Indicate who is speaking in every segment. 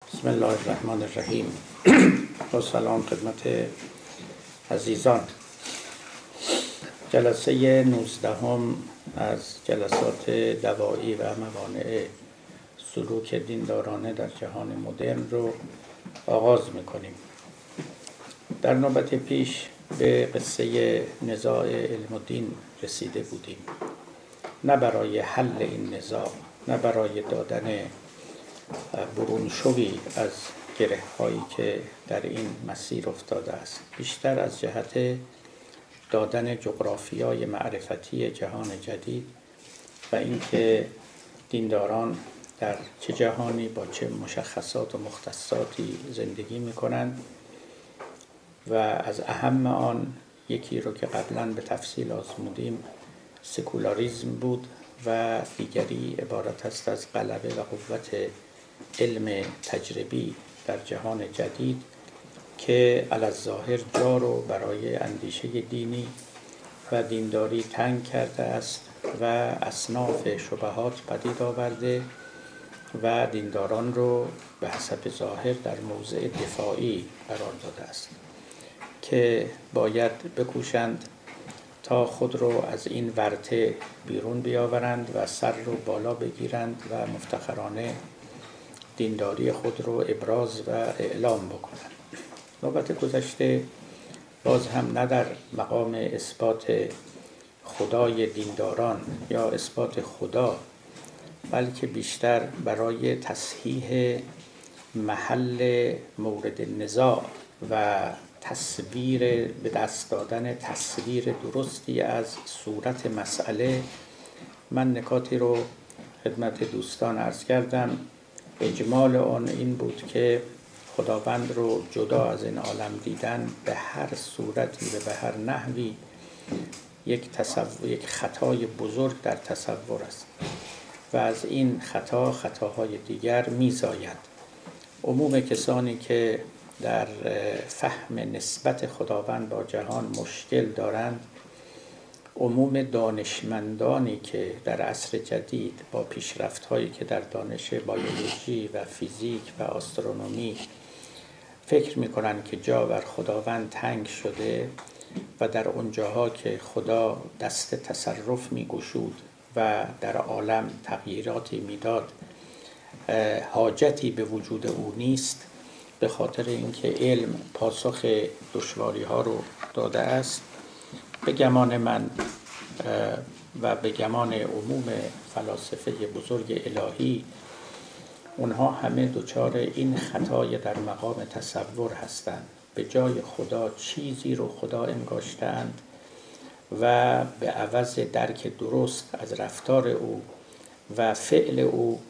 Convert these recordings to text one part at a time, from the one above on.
Speaker 1: بسم الله الرحمن الرحیم. با سلام خدمت عزیزان. جلسه 19 از جلسات دوایی و موانع سلوک دیندارانه در جهان مدرن رو آغاز میکنیم. در نوبت پیش به قصه نزاع علم و دین رسیده بودیم، نه برای حل این نزاع، نه برای دادن برونشوی از گره هایی که در این مسیر افتاده است، بیشتر از جهت دادن جغرافیای معرفتی جهان جدید و اینکه دینداران در چه جهانی با چه مشخصات و مختصاتی زندگی می‌کنند و از اهم آن یکی رو که قبلا به تفصیل آزمودیم سکولاریسم بود و دیگری عبارت است از غلبه و قوت علم تجربی در جهان جدید که علی‌الظاهر جا رو برای اندیشه دینی و دینداری تنگ کرده است و اصناف شبهات پدید آورده و دینداران رو به حسب ظاهر در موضع دفاعی قرار داده است که باید بکوشند تا خود رو از این ورطه بیرون بیاورند و سر رو بالا بگیرند و مفتخرانه دینداری خود رو ابراز و اعلام بکنند. نوبت گذشته باز هم نه در مقام اثبات خدای دینداران یا اثبات خدا، بلکه بیشتر برای تصحیح محل مورد نزاع و تصویر به دست دادن تصویر درستی از صورت مسئله من نکاتی رو خدمت دوستان عرض کردم. اجمال آن این بود که خداوند رو جدا از این عالم دیدن به هر صورتی و به هر نحوی یک خطای بزرگ در تصور است و از این خطاهای دیگر میزاید. عموم کسانی که در فهم نسبت خداوند با جهان مشکل دارند، عموم دانشمندانی که در عصر جدید با پیشرفت‌هایی که در دانش بیولوژی و فیزیک و آسترونومی فکر می‌کنند که جا بر خداوند تنگ شده و در اونجاها که خدا دست تصرف می‌گشود و در عالم تغییراتی میداد حاجتی به وجود او نیست، به خاطر اینکه علم پاسخ دشواری‌ها رو داده است. به گمان من و به گمان عموم فلاسفه بزرگ الهی، اونها همه دچار این خطای در مقام تصور هستند. به جای خدا چیزی رو خدا انگاشتند و به عوض درک درست از رفتار او و فعل او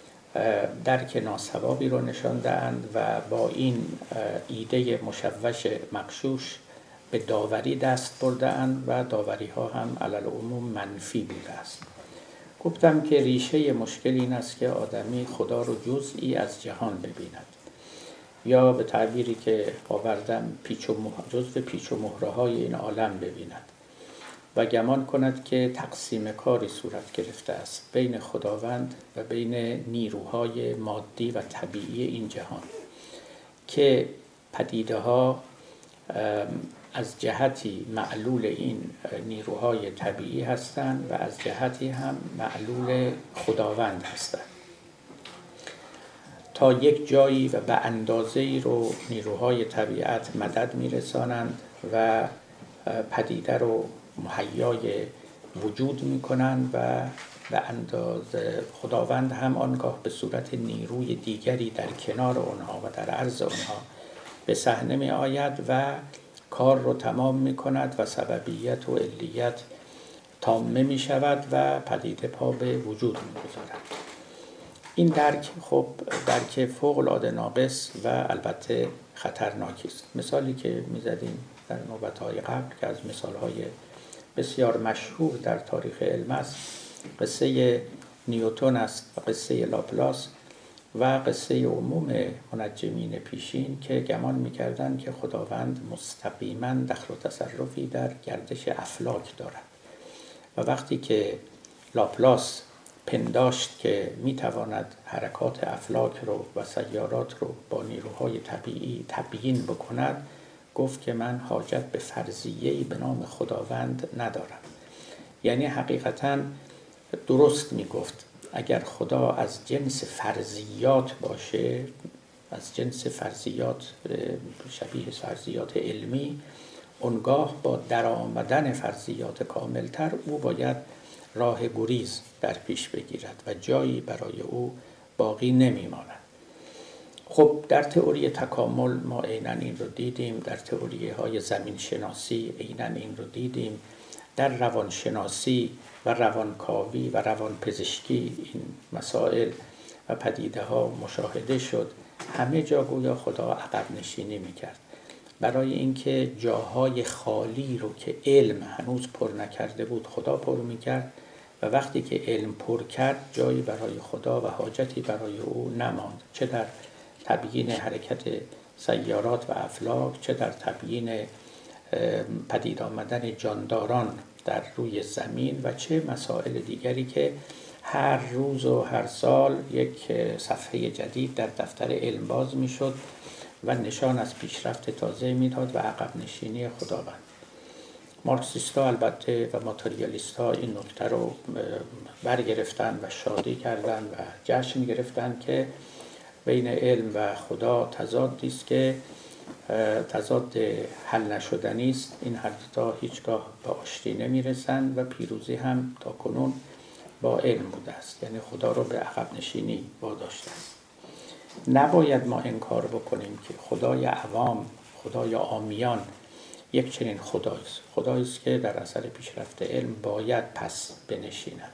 Speaker 1: درک ناصوابی رو نشاندند و با این ایده مشوش مغشوش به داوری دست برده‌اند و داوری ها هم علی العموم منفی بوده است. گفتم که ریشه مشکل این است که آدمی خدا رو جزئی از جهان ببیند، یا به تعبیری که آوردم جزو پیچ و مهره های این عالم ببیند و گمان کند که تقسیم کاری صورت گرفته است بین خداوند و بین نیروهای مادی و طبیعی این جهان که پدیده ها از جهتی معلول این نیروهای طبیعی هستند و از جهتی هم معلول خداوند هستند. تا یک جایی و به اندازه‌ای رو نیروهای طبیعت مدد میرسانند و پدیده رو مهیای وجود میکنند و به اندازه خداوند هم آنگاه به صورت نیروی دیگری در کنار آنها و در عرض آنها به صحنه می آید و کار رو تمام می کند و سببیت و علیت تامه می شود و پدیده پا به وجود می گذارد. این درک خب درک فوق العاده ناقص و البته خطرناکی است. مثالی که می زدیم در نوبت‌های قبل که از مثال‌های بسیار مشهور در تاریخ علم است، قصه نیوتن است و قصه لاپلاس و قصه عموم منجمین پیشین که گمان می‌کردند که خداوند مستقیما دخل و تصرفی در گردش افلاک دارد و وقتی که لاپلاس پنداشت که میتواند حرکات افلاک رو و سیارات رو با نیروهای طبیعی تبیین بکند، گفت که من حاجت به فرضیه‌ای به نام خداوند ندارم. یعنی حقیقتاً درست میگفت. اگر خدا از جنس فرضیات باشه، از جنس فرضیات شبیه فرضیات علمی، اونگاه با درآمدن فرضیات کاملتر او باید راه گریز در پیش بگیرد و جایی برای او باقی نمیماند. خب در تئوری تکامل ما عیناً این رو دیدیم، در تئوری های زمین شناسی عیناً این رو دیدیم، در روانشناسی و روانکاوی و روانپزشکی این مسائل و پدیده ها مشاهده شد. همه جا گویا خدا عقب نشینی میکرد برای اینکه جاهای خالی رو که علم هنوز پر نکرده بود خدا پر میکرد و وقتی که علم پر کرد جایی برای خدا و حاجتی برای او نماند، چه در تبیین حرکت سیارات و افلاک، چه در تبیین پدید آمدن جانداران در روی زمین و چه مسائل دیگری که هر روز و هر سال یک صفحه جدید در دفتر علم باز میشد و نشان از پیشرفت تازه میداد و عقب نشینی خداوند. مارکسیستا البته و ماتریالیستا این نکته رو برگرفتن و شادی کردن و جشن گرفتن که بین علم و خدا تضادی است که تضاد حل نشدنی است. این هر دو هیچگاه به آشتی نمیرسند و پیروزی هم تا کنون با علم بوده است، یعنی خدا رو به عقب نشینی واداشته است. نباید ما انکار بکنیم که خدای عوام، خدای عامیان یک چنین خدایی است که در اثر پیشرفت علم باید پس بنشیند.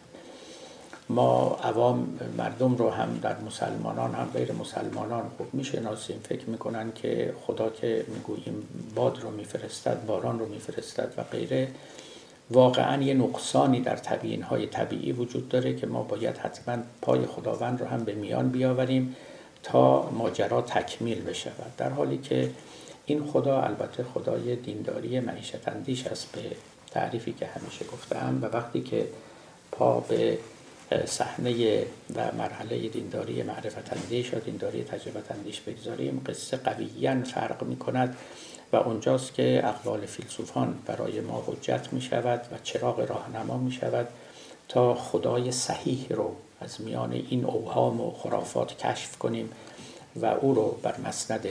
Speaker 1: ما عوام مردم رو هم در مسلمانان هم غیر مسلمانان خوب میشناسیم. فکر میکنن که خدا که میگوییم باد رو میفرستد، باران رو میفرستد و غیره، واقعا یه نقصانی در تبیین‌های طبیعی وجود داره که ما باید حتما پای خداوند رو هم به میان بیاوریم تا ماجرا تکمیل بشود. در حالی که این خدا البته خدای دینداری معیشت اندیش است به تعریفی که همیشه گفتم، و وقتی که پا به صحنه و مرحله دینداری معرفت اندیش و دینداری تجربت اندیش بگذاریم، قصه قویاً فرق می کند و اونجاست که اقوال فیلسوفان برای ما حجت می شود و چراغ راهنما می شود تا خدای صحیح رو از میان این اوهام و خرافات کشف کنیم و او رو بر مسند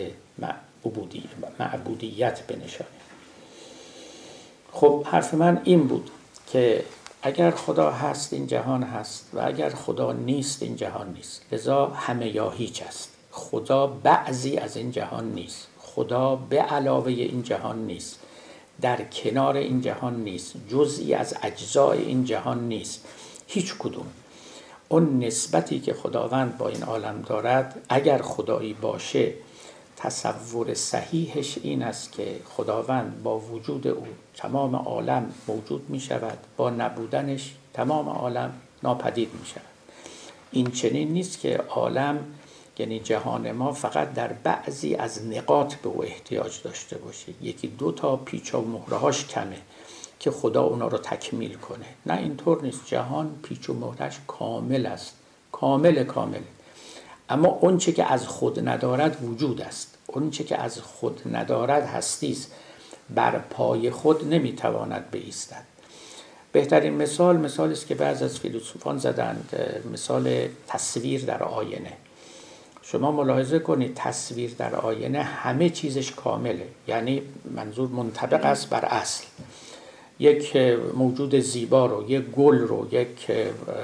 Speaker 1: معبودیت بنشانیم. خب حرف من این بود که اگر خدا هست این جهان هست و اگر خدا نیست این جهان نیست، لذا همه یا هیچ است. خدا بعضی از این جهان نیست، خدا به علاوه این جهان نیست، در کنار این جهان نیست، جزئی از اجزای این جهان نیست، هیچ کدوم. اون نسبتی که خداوند با این عالم دارد، اگر خدایی باشه، تصور صحیحش این است که خداوند با وجود او تمام عالم موجود می شود، با نبودنش تمام عالم ناپدید می شود. این چنین نیست که عالم، یعنی جهان ما، فقط در بعضی از نقاط به او احتیاج داشته باشه، یکی دو تا پیچ و مهرهاش کمه که خدا اونا رو تکمیل کنه. نه، اینطور نیست. جهان پیچ و مهرش کامل است، کامل. اما اون چه که از خود ندارد وجود است، اون چه که از خود ندارد هستی است، بر پای خود نمیتواند بایستد. بهترین مثالی است که بعضی از فیلسوفان زدند، مثال تصویر در آینه. شما ملاحظه کنید تصویر در آینه همه چیزش کامله، یعنی منظور منطبق است بر اصل. یک موجود زیبا رو، یک گل رو، یک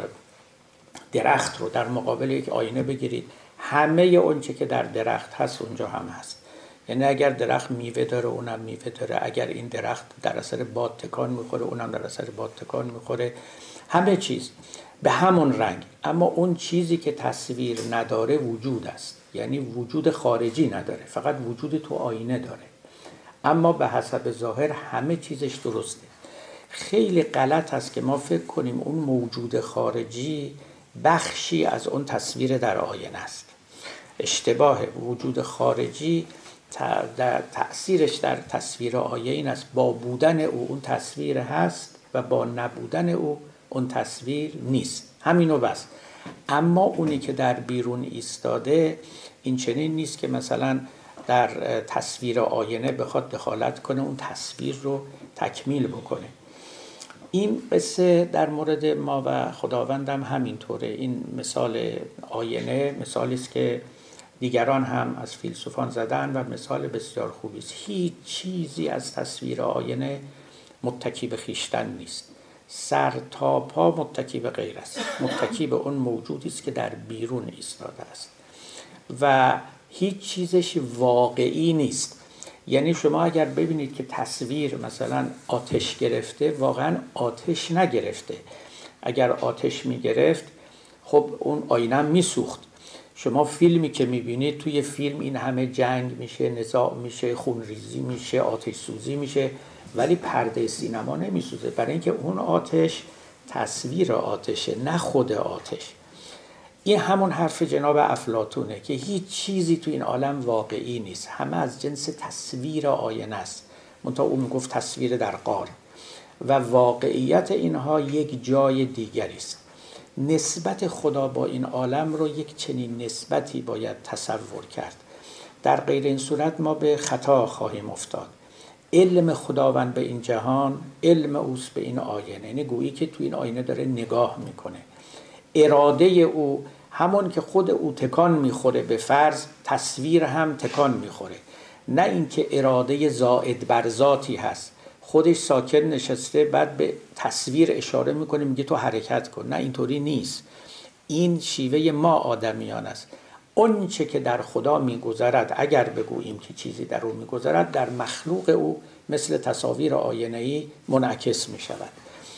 Speaker 1: درخت رو در مقابل یک آینه بگیرید، همه اون چه که در درخت هست اونجا هم هست. یعنی اگر درخت میوه داره اونم میوه داره، اگر این درخت در اثر باد تکان میخوره اونم در اثر باد تکان میخوره، همه چیز به همون رنگ. اما اون چیزی که تصویر نداره وجود است، یعنی وجود خارجی نداره، فقط وجود تو آینه داره، اما به حسب ظاهر همه چیزش درسته. خیلی غلط است که ما فکر کنیم اون موجود خارجی بخشی از اون تصویر در آینه است. اشتباه. وجود خارجی تأثیرش در تصویر آینه این است، با بودن او اون تصویر هست و با نبودن او اون تصویر نیست. همینو بس. اما اونی که در بیرون ایستاده این چنین نیست که مثلا در تصویر آینه بخواد دخالت کنه، اون تصویر رو تکمیل بکنه. این قصه در مورد ما و خداوندم همینطوره. این مثال آینه مثالی است که دیگران هم از فیلسوفان زدن و مثال بسیار خوبی است. هیچ چیزی از تصویر آینه متکی به خویشتن نیست، سر تا پا متکی به غیر است، متکی به اون موجودی است که در بیرون ایستاده است و هیچ چیزش واقعی نیست. یعنی شما اگر ببینید که تصویر مثلا آتش گرفته، واقعا آتش نگرفته. اگر آتش میگرفت خب اون آینه میسوخت. شما فیلمی که میبینید، توی فیلم این همه جنگ میشه، نزاع میشه، خونریزی میشه، آتش سوزی میشه، ولی پرده سینما نمیسوزه، برای اینکه اون آتش تصویر آتشه، نه خود آتش. این همون حرف جناب افلاطونه که هیچ چیزی تو این عالم واقعی نیست، همه از جنس تصویر آینه است. منتها اون میگفت تصویر در غار، و واقعیت اینها یک جای دیگری است. نسبت خدا با این عالم رو یک چنین نسبتی باید تصور کرد، در غیر این صورت ما به خطا خواهیم افتاد. علم خداوند به این جهان علم اوست به این آینه، یعنی گویی که تو این آینه داره نگاه میکنه. اراده او همون که خود او تکان میخوره به فرض، تصویر هم تکان میخوره، نه اینکه اراده زائد بر ذاتی هست، خودش ساکن نشسته بعد به تصویر اشاره میکنه میگه تو حرکت کن. نه، اینطوری نیست. این شیوه ما آدمیان است. اون چه که در خدا میگذرد، اگر بگوییم که چیزی در او میگذرد، در مخلوق او مثل تصاویر آینه‌ای منعکس میشود.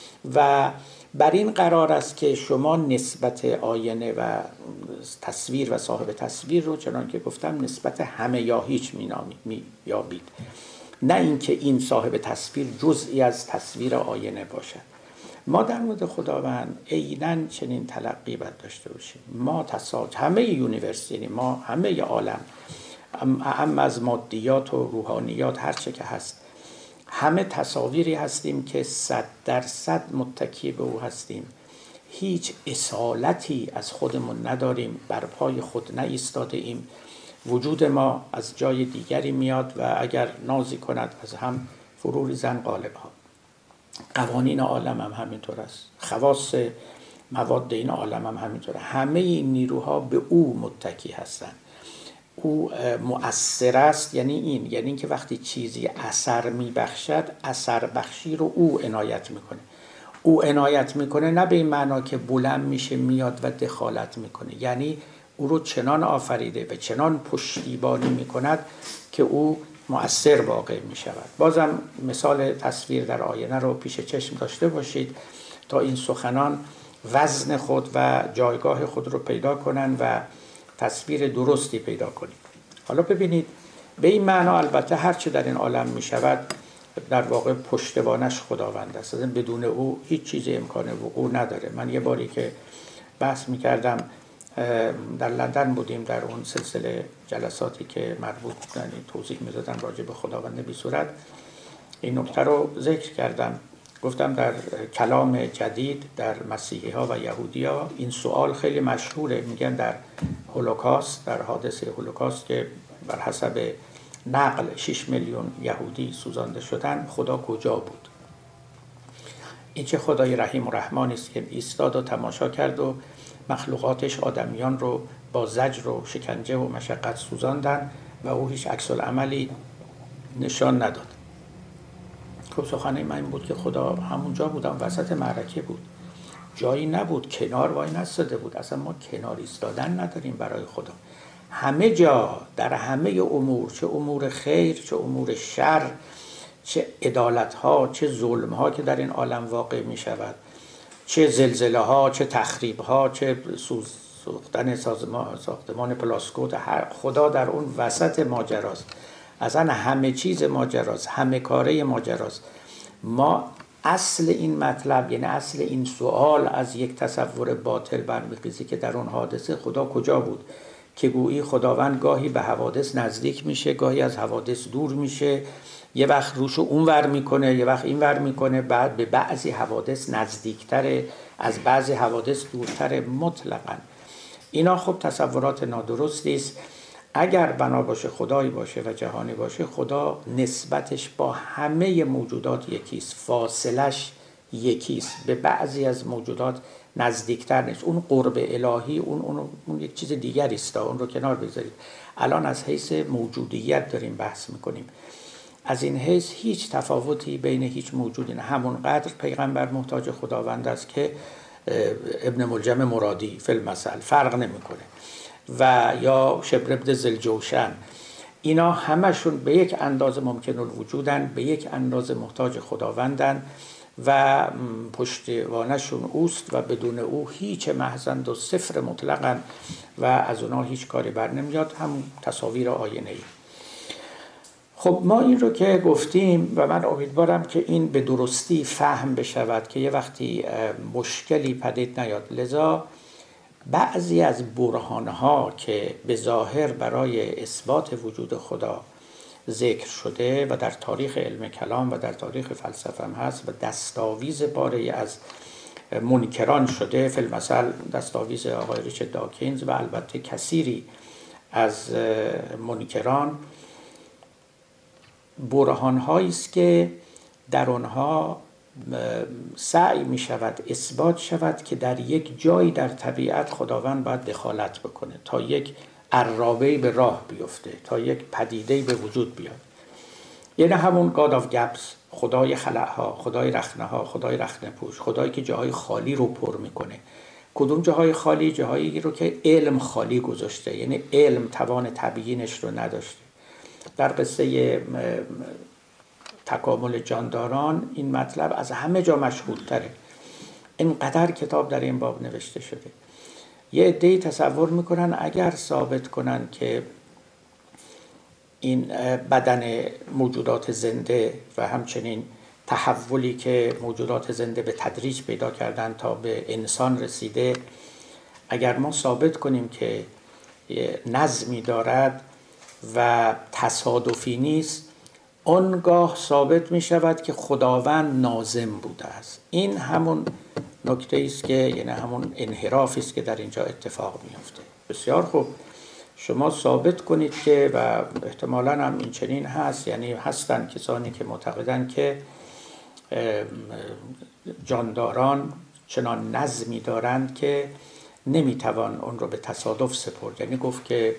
Speaker 1: و بر این قرار است که شما نسبت آینه و تصویر و صاحب تصویر رو چنان که گفتم نسبت همه یا هیچ می‌یابید، نه اینکه این صاحب تصویر جزئی از تصویر آینه باشد. ما در مورد خداوند عیناً چنین تلقی باید داشته باشیم. ما همه یونیورس، یعنی ما همه عالم، اما از مادیات و روحانیات هر چه که هست، همه تصاویری هستیم که 100% متکی به او هستیم. هیچ اصالتی از خودمون نداریم، بر پای خود نایستاده ایم. وجود ما از جای دیگری میاد و اگر نازی کند از هم فرو ریزن غالب ها. قوانین عالم هم همینطور است، خواص مواد این عالم هم همینطوره. همه این نیروها به او متکی هستند. او مؤثر است، یعنی اینکه وقتی چیزی اثر میبخشد، اثر بخشی رو او عنایت میکنه. او عنایت میکنه نه به این معنا که بلند میشه میاد و دخالت میکنه، یعنی او رو چنان آفریده و چنان پشتیبانی میکند که او مؤثر واقع میشود. بازم مثال تصویر در آینه رو پیش چشم داشته باشید تا این سخنان وزن خود و جایگاه خود رو پیدا کنن و تصویر درستی پیدا کنید. حالا ببینید، به این معنا البته هر چه در این عالم می شود در واقع پشتوانش خداوند است. بدون او هیچ چیز امکان وقوع نداره. من یه باری که بحث می کردم در لندن بودیم، در اون سلسله جلساتی که مربوط بودن توضیح می دادن راجع به خداوند بی صورت، این نکته رو ذکر کردم. گفتم در کلام جدید در مسیحی ها و یهودی ها این سوال خیلی مشهوره. میگن در هولوکاست، در حادثه هولوکاست که بر حسب نقل 6 میلیون یهودی سوزانده شدن، خدا کجا بود؟ این چه خدای رحیم و رحمانی است که ایستاد و تماشا کرد و مخلوقاتش آدمیان رو با زجر و شکنجه و مشقت سوزاندن و او هیچ عکس العملی نشان نداد. خب سخنه من این بود که خدا همونجا بود، هم وسط معرکه بود، جایی نبود، کنار وای نستاده بود. اصلا ما کنار ایستادن نداریم برای خدا. همه جا، در همه امور، چه امور خیر چه امور شر، چه عدالت ها چه ظلم ها که در این عالم واقع می شود، چه زلزله ها چه تخریب ها چه سوختن ساختمان پلاسکوت، خدا در اون وسط ماجراست. اصلا همه چیز ماجراست، همه کاره ماجراست. ما اصل این مطلب، یعنی اصل این سوال، از یک تصور باطل برمیخیزه که در اون حادثه خدا کجا بود که گویی خداوند گاهی به حوادث نزدیک میشه، گاهی از حوادث دور میشه، یه وقت روشو اون ور میکنه، یه وقت این ور میکنه، بعد به بعضی حوادث نزدیکتره، از بعضی حوادث دورتره. مطلقاً اینا خب تصورات نادرستی است. اگر بنا باشه خدایی باشه و جهانی باشه، خدا نسبتش با همه موجودات یکیست، فاصلش یکیست، به بعضی از موجودات نزدیکتر نیست. اون قرب الهی اون یک چیز دیگری است، اون رو کنار بذارید. الان از حیث موجودیت داریم بحث میکنیم. از این حیث هیچ تفاوتی بین هیچ موجودی نه. همونقدر پیغمبر محتاج خداوند است که ابن ملجم مرادی فی المثل، فرق نمیکنه، و یا شبر ابن ذوالجوشن. اینا همشون به یک اندازه ممکن الوجودن، به یک اندازه محتاج خداوندن و پشتوانشون اوست و بدون او هیچ محضند و صفر مطلقاً و از اونا هیچ کاری بر نمیاد. همون تصاویر آینه‌ای. خب ما این رو که گفتیم و من امیدوارم که این به درستی فهم بشود که یه وقتی مشکلی پدید نیاد. لذا بعضی از برهانها که به ظاهر برای اثبات وجود خدا ذکر شده و در تاریخ علم کلام و در تاریخ فلسفه هم هست و دستاویز پاره از منکران شده، فی المثل دستاویز آقای ریچارد داکینز و البته کثیری از منکران، برهان‌هایی است که در آنها سعی می شود اثبات شود که در یک جایی در طبیعت خداوند باید دخالت بکنه تا یک عرابه‌ای به راه بیفته، تا یک پدیده‌ای به وجود بیاد. یعنی همون God of Gaps، خدای خلأها، خدای رخنه‌ها، خدای رخنه پوش، خدایی که جاهای خالی رو پر میکنه. کدوم جاهای خالی؟ جاهایی رو که علم خالی گذاشته، یعنی علم توان تبیینش رو نداشته. در قصه تکامل جانداران این مطلب از همه جا مشهورتره. اینقدر کتاب در این باب نوشته شده. یه عده‌ای تصور میکنن اگر ثابت کنن که این بدن موجودات زنده و همچنین تحولی که موجودات زنده به تدریج پیدا کردن تا به انسان رسیده، اگر ما ثابت کنیم که نظمی دارد و تصادفی نیست، آنگاه ثابت می شود که خداوند ناظم بوده است. این همون نکته است که یعنی همون انحرافی است که در اینجا اتفاق می افته. بسیار خوب، شما ثابت کنید که و احتمالاً هم این چنین هست، یعنی هستن کسانی که معتقدن که جانداران چنان نظمی دارند که نمیتوان اون رو به تصادف سپرد. یعنی گفت که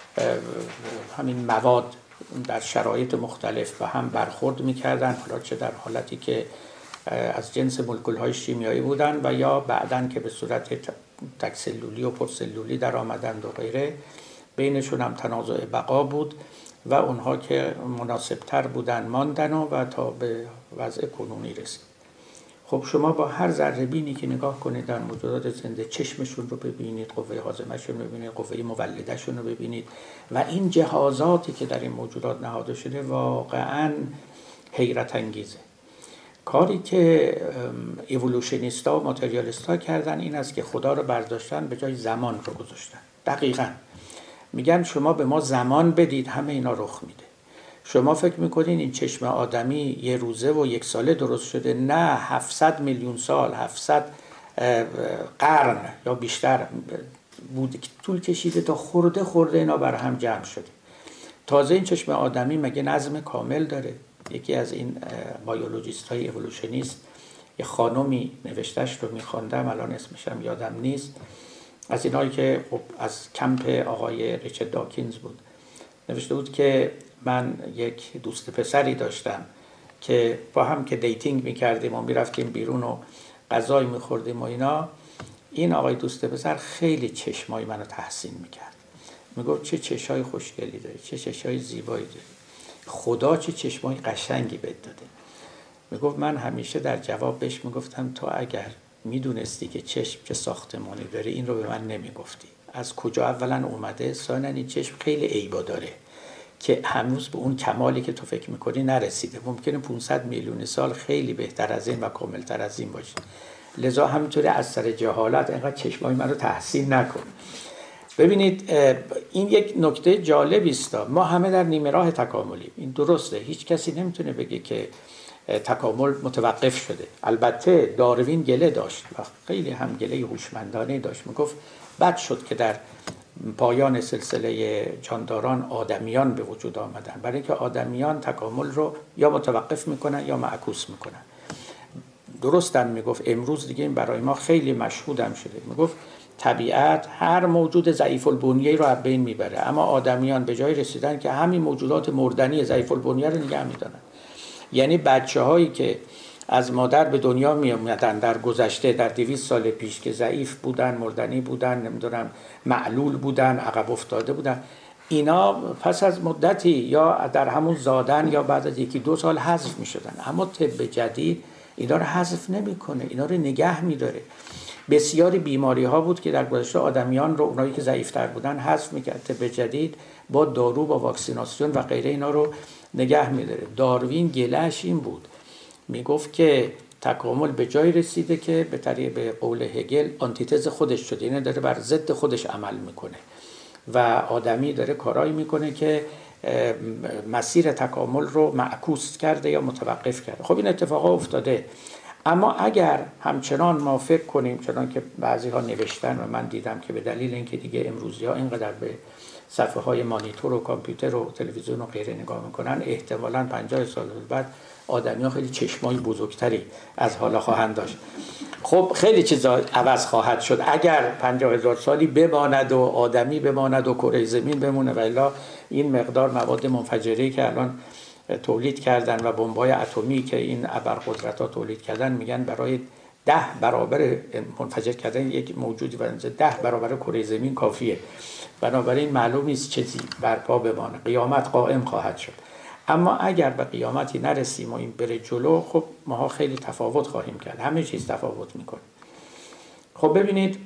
Speaker 1: همین مواد در شرایط مختلف و هم برخورد میکردن، حالا چه در حالتی که از جنس مولکول‌های شیمیایی بودن و یا بعدن که به صورت تکسلولی و پرسلولی در آمدند و غیره، بینشون هم تنازع بقا بود و اونها که مناسبتر بودن ماندن و تا به وضع کنونی رسید. خب شما با هر ذره بینی که نگاه کنید در موجودات زنده، چشمشون رو ببینید، قوه هاضمه‌شون رو ببینید، قوه مولده‌شون رو ببینید و این جهازاتی که در این موجودات نهاده شده واقعاً حیرت انگیزه. کاری که ایولوشنیستا و ماتریالیستا کردن این است که خدا رو برداشتن به جای زمان رو گذاشتن. دقیقاً میگن شما به ما زمان بدید همه اینا رخ میده. شما فکر میکنین این چشم آدمی یه روزه و یک ساله درست شده؟ نه، 700 میلیون سال، 700 قرن یا بیشتر بود طول کشیده تا خورده خورده اینا بر هم جمع شده. تازه این چشم آدمی مگه نظم کامل داره؟ یکی از این بایولوژیست های ایولوشنیست یه خانومی نوشتهش رو میخواندم، الان اسمش هم یادم نیست، از اینایی که خب از کمپ آقای ریچارد داکینز بود، نوشته بود که من یک دوست پسری داشتم که با هم که دیتینگ میکردیم و میرفتیم بیرون و غذای میخوردیم و اینا، این آقای دوست پسر خیلی چشمای منو تحسین میکرد. میگفت چه چشای خوشگلی داری، چه چشای زیبایی داری، خدا چه چشمای قشنگی بهت داده. میگفت من همیشه در جواب بهش میگفتم تو اگر میدونستی که چشم چه ساختمانی داره این رو به من نمیگفتی. از کجا اولا اومده، ثانیا این چشم خیلی عیبا داره که هنوز به اون کمالی که تو فکر میکنی نرسیده. ممکنه 500 میلیون سال خیلی بهتر از این و کاملتر از این باشه. لذا همینطوری از سر جهالت اینقدر چشمای من رو تحسین نکن. ببینید این یک نکته جالبی است. ما همه در نیمه راه تکاملیم، این درسته، هیچ کسی نمیتونه بگه که تکامل متوقف شده. البته داروین گله داشت و خیلی هم گله هوشمندانه داشت، میگفت بد شد که در پایان سلسله جانداران آدمیان به وجود آمدن، برای اینکه آدمیان تکامل رو یا متوقف میکنن یا معکوس میکنن. درستم میگفت، امروز دیگه این برای ما خیلی مشهودم شده، میگفت طبیعت هر موجود ضعیف البنیه رو از بین میبره، اما آدمیان به جای رسیدن که همین موجودات مردنی ضعیف البنیه رو نگه میدارن. یعنی بچه هایی که از مادر به دنیا می اومدن در گذشته، در 200 سال پیش، که ضعیف بودن، مردنی بودن، نمیدونم معلول بودن، عقب افتاده بودن، اینا پس از مدتی یا در همون زادن یا بعد از 1-2 سال حذف می شدن. اما طب جدید اینا رو حذف نمیکنه، اینا رو نگه میداره. بسیاری بیماری ها بود که در گذشته آدمیان رو، اونایی که ضعیفتر بودن، حذف میکرد. طب جدید با دارو، با واکسیناسیون و غیره اینا رو نگه میداره. داروین گلهش این بود، میگفت که تکامل به جای رسیده که به طریق به قول هگل آنتیتز خودش شده، اینه داره بر ضد خودش عمل میکنه و آدمی داره کارایی میکنه که مسیر تکامل رو معکوس کرده یا متوقف کرده. خب این اتفاقا افتاده. اما اگر همچنان ما فکر کنیم، چنان که بعضی ها نوشتن و من دیدم که به دلیل اینکه دیگه امروزی ها اینقدر به صفحه های مانیتور و کامپیوتر و تلویزیون و غیره نگاه میکنن، احتمالاً 50 سال بعد آدمی ها خیلی چشمای بزرگتری از حالا خواهند داشت. خب خیلی چیزا عوض خواهد شد اگر 50,000 سالی بماند و آدمی بماند و کره زمین بمونه، و الا این مقدار مواد منفجری که الان تولید کردن و بمب‌های اتمی که این ابرقدرت‌ها تولید کردن، میگن برای 10 برابر منفجر کردن یک موجودی و 10 برابر کره زمین کافیه. بنابراین معلوم نیست چیزی برپا بمانه، قیامت قائم خواهد شد. اما اگر به قیامتی نرسیم و این بره جلو، خب ما خیلی تفاوت خواهیم کرد، همه چیز تفاوت میکنه. خب ببینید،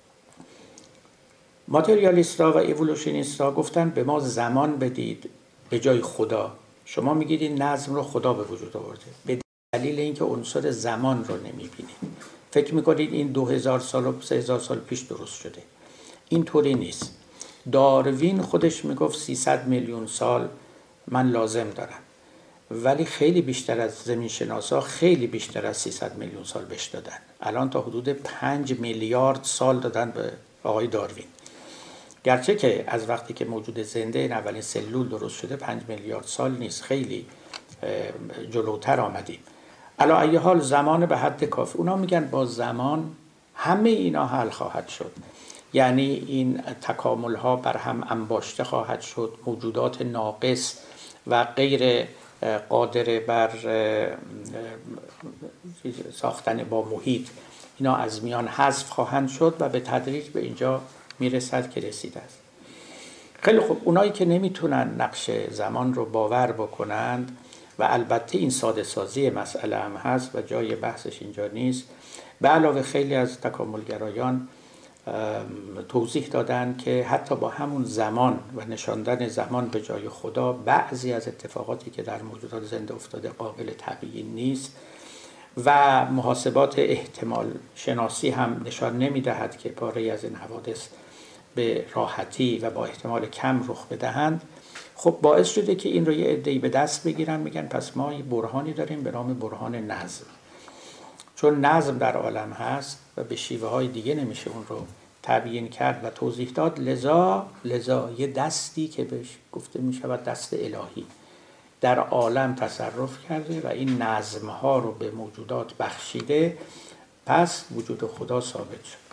Speaker 1: ماتریالیستا و ایولوشنیستا گفتن به ما زمان بدید به جای خدا. شما میگید این نظم رو خدا به وجود آورده به دلیل اینکه عنصر زمان رو نمیبینید. فکر میکنید این 2000 سال و 3000 سال پیش درست شده. اینطوری نیست. داروین خودش میگفت 300 میلیون سال من لازم دارم، ولی خیلی بیشتر از زمین شناسا، خیلی بیشتر از 300 میلیون سال بهش دادن. الان تا حدود 5 میلیارد سال دادن به آقای داروین، گرچه که از وقتی که موجود زنده این اولین سلول درست شده 5 میلیارد سال نیست، خیلی جلوتر آمدیم. علی ای حال زمان به حد کافی. اونا میگن با زمان همه اینا حل خواهد شد، یعنی این تکامل ها بر هم انباشته خواهد شد، موجودات ناقص و غیر قادر بر ساختن با محیط، اینا از میان حذف خواهند شد و به تدریج به اینجا میرسد که رسیده است. خیلی خوب، اونایی که نمیتونن نقش زمان رو باور بکنند، و البته این ساده سازی مسئله هم هست و جای بحثش اینجا نیست، به علاوه خیلی از تکاملگرایان توضیح دادن که حتی با همون زمان و نشاندن زمان به جای خدا، بعضی از اتفاقاتی که در موجودات زنده افتاده قابل تبیین نیست و محاسبات احتمال شناسی هم نشان نمیدهد که پاره از این حوادث به راحتی و با احتمال کم رخ بدهند. خب باعث شده که این رو یه عده‌ای به دست بگیرن، میگن پس ما یه برهانی داریم به نام برهان نظم. چون نظم در عالم هست و به شیوه های دیگه نمیشه اون رو تبیین کرد و توضیح داد، لذا یه دستی که بهش گفته میشود دست الهی در عالم تصرف کرده و این نظم ها رو به موجودات بخشیده، پس وجود خدا ثابت شد.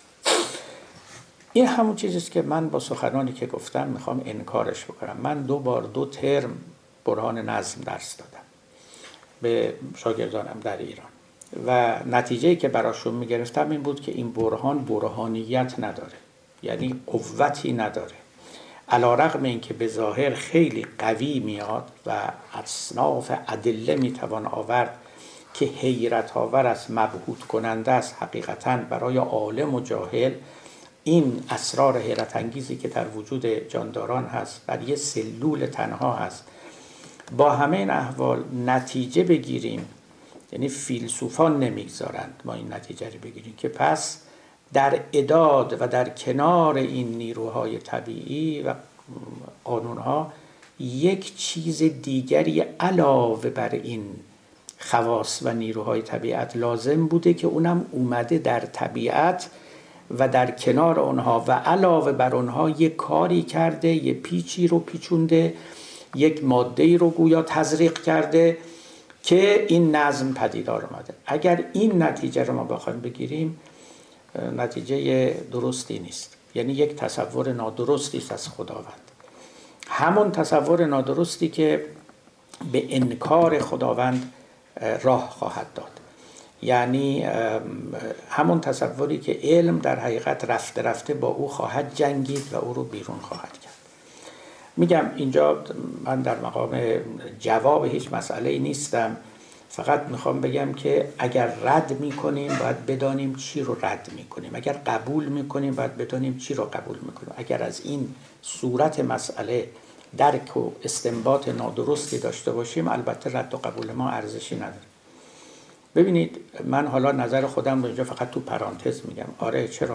Speaker 1: این همون چیزیست که من با سخنانی که گفتم میخوام انکارش بکنم. من 2 بار 2 ترم برهان نظم درس دادم به شاگردانم در ایران و نتیجه‌ای که براشون میگرفتم این بود که این برهان برهانیت نداره، یعنی قوتی نداره، علی‌رغم اینکه به ظاهر خیلی قوی میاد و اصناف ادله میتوان آورد که حیرت آور است، مبهوت کننده است حقیقتاً برای عالم و جاهل. این اسرار حیرت انگیزی که در وجود جانداران هست، در یه سلول تنها هست، با همه این احوال نتیجه بگیریم، یعنی فیلسوفان نمیگذارند ما این نتیجه رو بگیریم که پس در اعداد و در کنار این نیروهای طبیعی و قانونها یک چیز دیگری علاوه بر این خواص و نیروهای طبیعت لازم بوده که اونم اومده در طبیعت و در کنار اونها و علاوه بر اونها یک کاری کرده، یک پیچی رو پیچونده، یک ماده‌ای رو گویا تزریق کرده که این نظم پدیدار اومده. اگر این نتیجه رو ما بخوایم بگیریم، نتیجه درستی نیست، یعنی یک تصور نادرستی است از خداوند، همون تصور نادرستی که به انکار خداوند راه خواهد داد. یعنی همون تصوری که علم در حقیقت رفته رفته با او خواهد جنگید و او رو بیرون خواهد کرد. میگم اینجا من در مقام جواب هیچ مسئله نیستم، فقط میخوام بگم که اگر رد میکنیم باید بدانیم چی رو رد میکنیم، اگر قبول میکنیم باید بدانیم چی رو قبول میکنیم. اگر از این صورت مسئله درک و استنباط نادرستی داشته باشیم، البته رد و قبول ما ارزشی نداره. ببینید، من حالا نظر خودم رو اینجا فقط تو پرانتز میگم. آره، چرا؟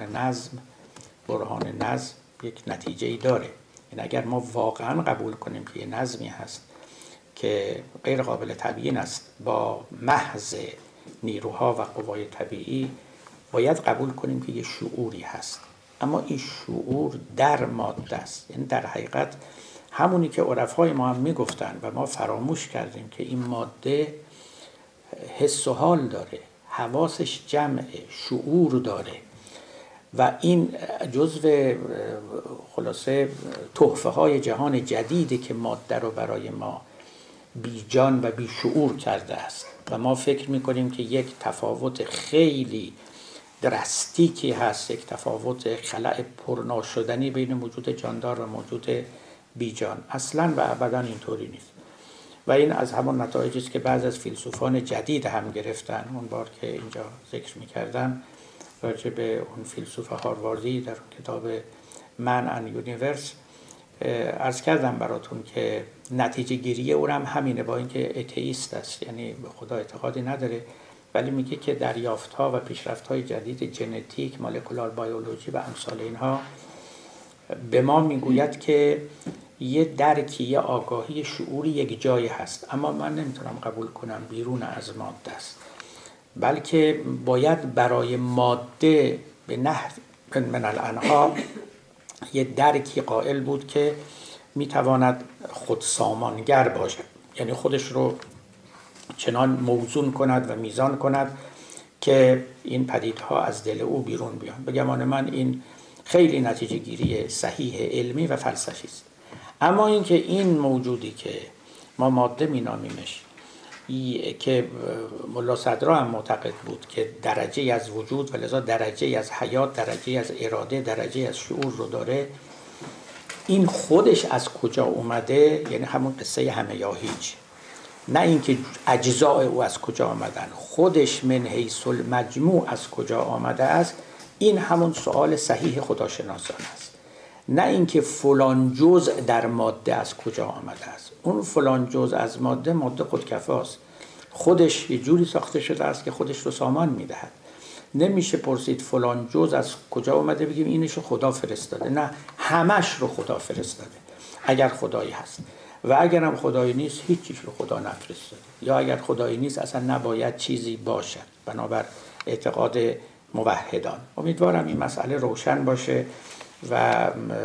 Speaker 1: برهان نظم یک نتیجه‌ای داره. این اگر ما واقعا قبول کنیم که یه نظمی هست که غیر قابل تبیین است با محض نیروها و قوای طبیعی، باید قبول کنیم که یه شعوری هست، اما این شعور در ماده است. یعنی در حقیقت همونی که عرفای ما هم میگفتن و ما فراموش کردیم که این ماده حس و حال داره، حواسش جمعه، شعور داره و این جزو خلاصه تحفه های جهان جدیده که ماده رو برای ما بی جان و بی شعور کرده است و ما فکر میکنیم که یک تفاوت خیلی درستیکی هست، یک تفاوت خلأ پرناشدنی بین موجود جاندار و موجود بی جان. اصلا و ابدا اینطوری نیست و این از همون نتایجی است که بعضی از فیلسوفان جدید هم گرفتن. اون بار که اینجا ذکر میکردم راجع به اون فیلسوف هارواردی در کتاب من ان یونیورس عرض کردم براتون که نتیجه گیری او هم همینه، با اینکه اتئیست است، یعنی به خدا اعتقادی نداره، ولی میگه که دریافت‌ها و پیشرفت‌های جدید ژنتیک، مولکولار بیولوژی و امثال اینها به ما میگوید که یه درکی، یه آگاهی، شعوری یک جایی هست، اما من نمیتونم قبول کنم بیرون از ماده است، بلکه باید برای ماده به نحو من الانها یه درکی قائل بود که میتواند خود سامانگر باشد، یعنی خودش رو چنان موزون کند و میزان کند که این پدیدها از دل او بیرون بیان. به گمان من این خیلی نتیجه گیری صحیح علمی و فلسفی است. اما اینکه این موجودی که ما ماده مینامیمش، که ملا صدرا هم معتقد بود که درجه از وجود و لذا درجه از حیات، درجه از اراده، درجه از شعور رو داره، این خودش از کجا اومده؟ یعنی همون قصه همه یا هیچ، نه اینکه اجزاء او از کجا آمدن، خودش من حیث المجموع از کجا آمده است. این همون سؤال صحیح خداشناسان است، نه اینکه فلان جزء در ماده از کجا آمده است. اون فلان جزء از ماده خودکفاست، خودش یه جوری ساخته شده است که خودش رو سامان میدهد. نمیشه پرسید فلان جزء از کجا آمده بگیم اینشو خدا فرستاده، نه، همش رو خدا فرستاده اگر خدایی هست، و اگر هم خدایی نیست هیچ چیز رو خدا نفرستاده، یا اگر خدایی نیست اصلا نباید چیزی باشد بنابر اعتقاد موحدان. امیدوارم این مسئله روشن باشه و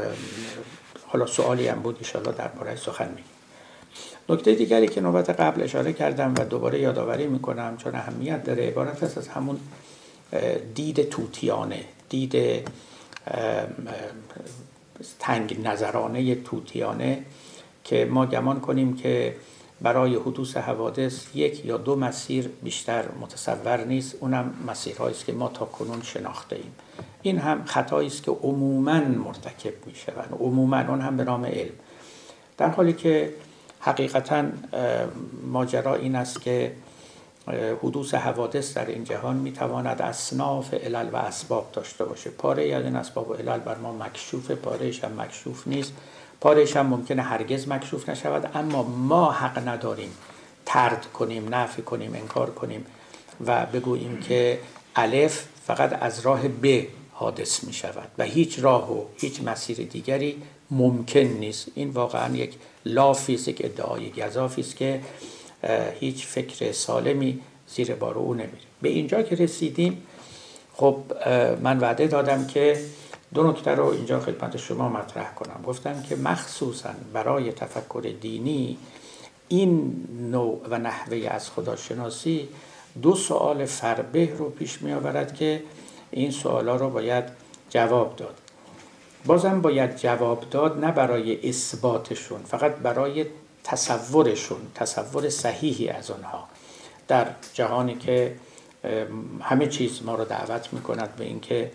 Speaker 1: حالا سوالی هم بود ان شاءالله درباره‌اش سخن میگیم. نکته دیگری که نوبت قبل اشاره کردم و دوباره یادآوری میکنم چون اهمیت داره، عبارت است از همون دید توتیانه، دید تنگ نظرانه توتیانه، که ما گمان کنیم که برای حدوث حوادث یک یا دو مسیر بیشتر متصور نیست، اونم مسیرهایی است که ما تا کنون شناخته ایم. این هم خطایی است که عموماً مرتکب میشوند، عموماً اون هم به نام علم، در حالی که حقیقتاً ماجرا این است که حدوث حوادث در این جهان میتواند اصناف علل و اسباب داشته باشه. پاره از این اسباب و علل بر ما مکشوفه، پارهش هم مکشوف نیست، پارهش هم ممکنه هرگز مکشوف نشود، اما ما حق نداریم ترد کنیم، نفی کنیم، انکار کنیم و بگوییم که الف فقط از راه ب حادث می شود و هیچ راه و هیچ مسیر دیگری ممکن نیست. این واقعا یک لافی است، یک ادعای گزافی است که هیچ فکر سالمی زیر بار او نمیره. به اینجا که رسیدیم، خب من وعده دادم که دو نکته رو اینجا خدمت شما مطرح کنم. گفتم که مخصوصا برای تفکر دینی این نوع و نحوه از خداشناسی دو سوال فربه رو پیش می آورد که این سوالا رو باید جواب داد. بازم باید جواب داد نه برای اثباتشون، فقط برای تصورشون، تصور صحیحی از آنها در جهانی که همه چیز ما رو دعوت می کند به اینکه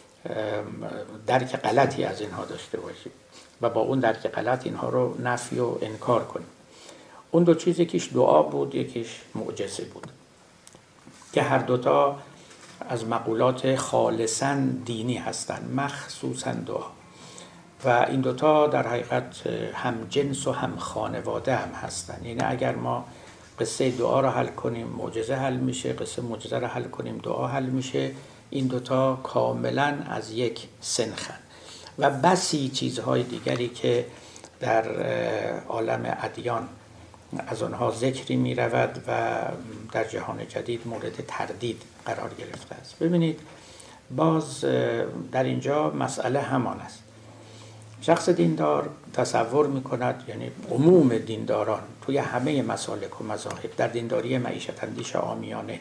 Speaker 1: درک غلطی از اینها داشته باشیم و با اون درک غلط اینها رو نفی و انکار کنیم. اون دو چیز، یکیش دعا بود، یکیش معجزه بود، که هر دوتا از مقولات خالصاً دینی هستند، مخصوصاً دعا. و این دوتا در حقیقت هم جنس و هم خانواده هم هستند. یعنی اگر ما قصه دعا رو حل کنیم معجزه حل میشه، قصه معجزه رو حل کنیم دعا حل میشه. این دوتا کاملاً از یک سنخن. و بسی چیزهای دیگری که در عالم ادیان از آنها ذکری می رود و در جهان جدید مورد تردید قرار گرفته است. ببینید باز در اینجا مسئله همان است. شخص دیندار تصور می کند، یعنی عموم دینداران توی همه مسالک و مذاهب در دینداری معیشت اندیش عامیانه،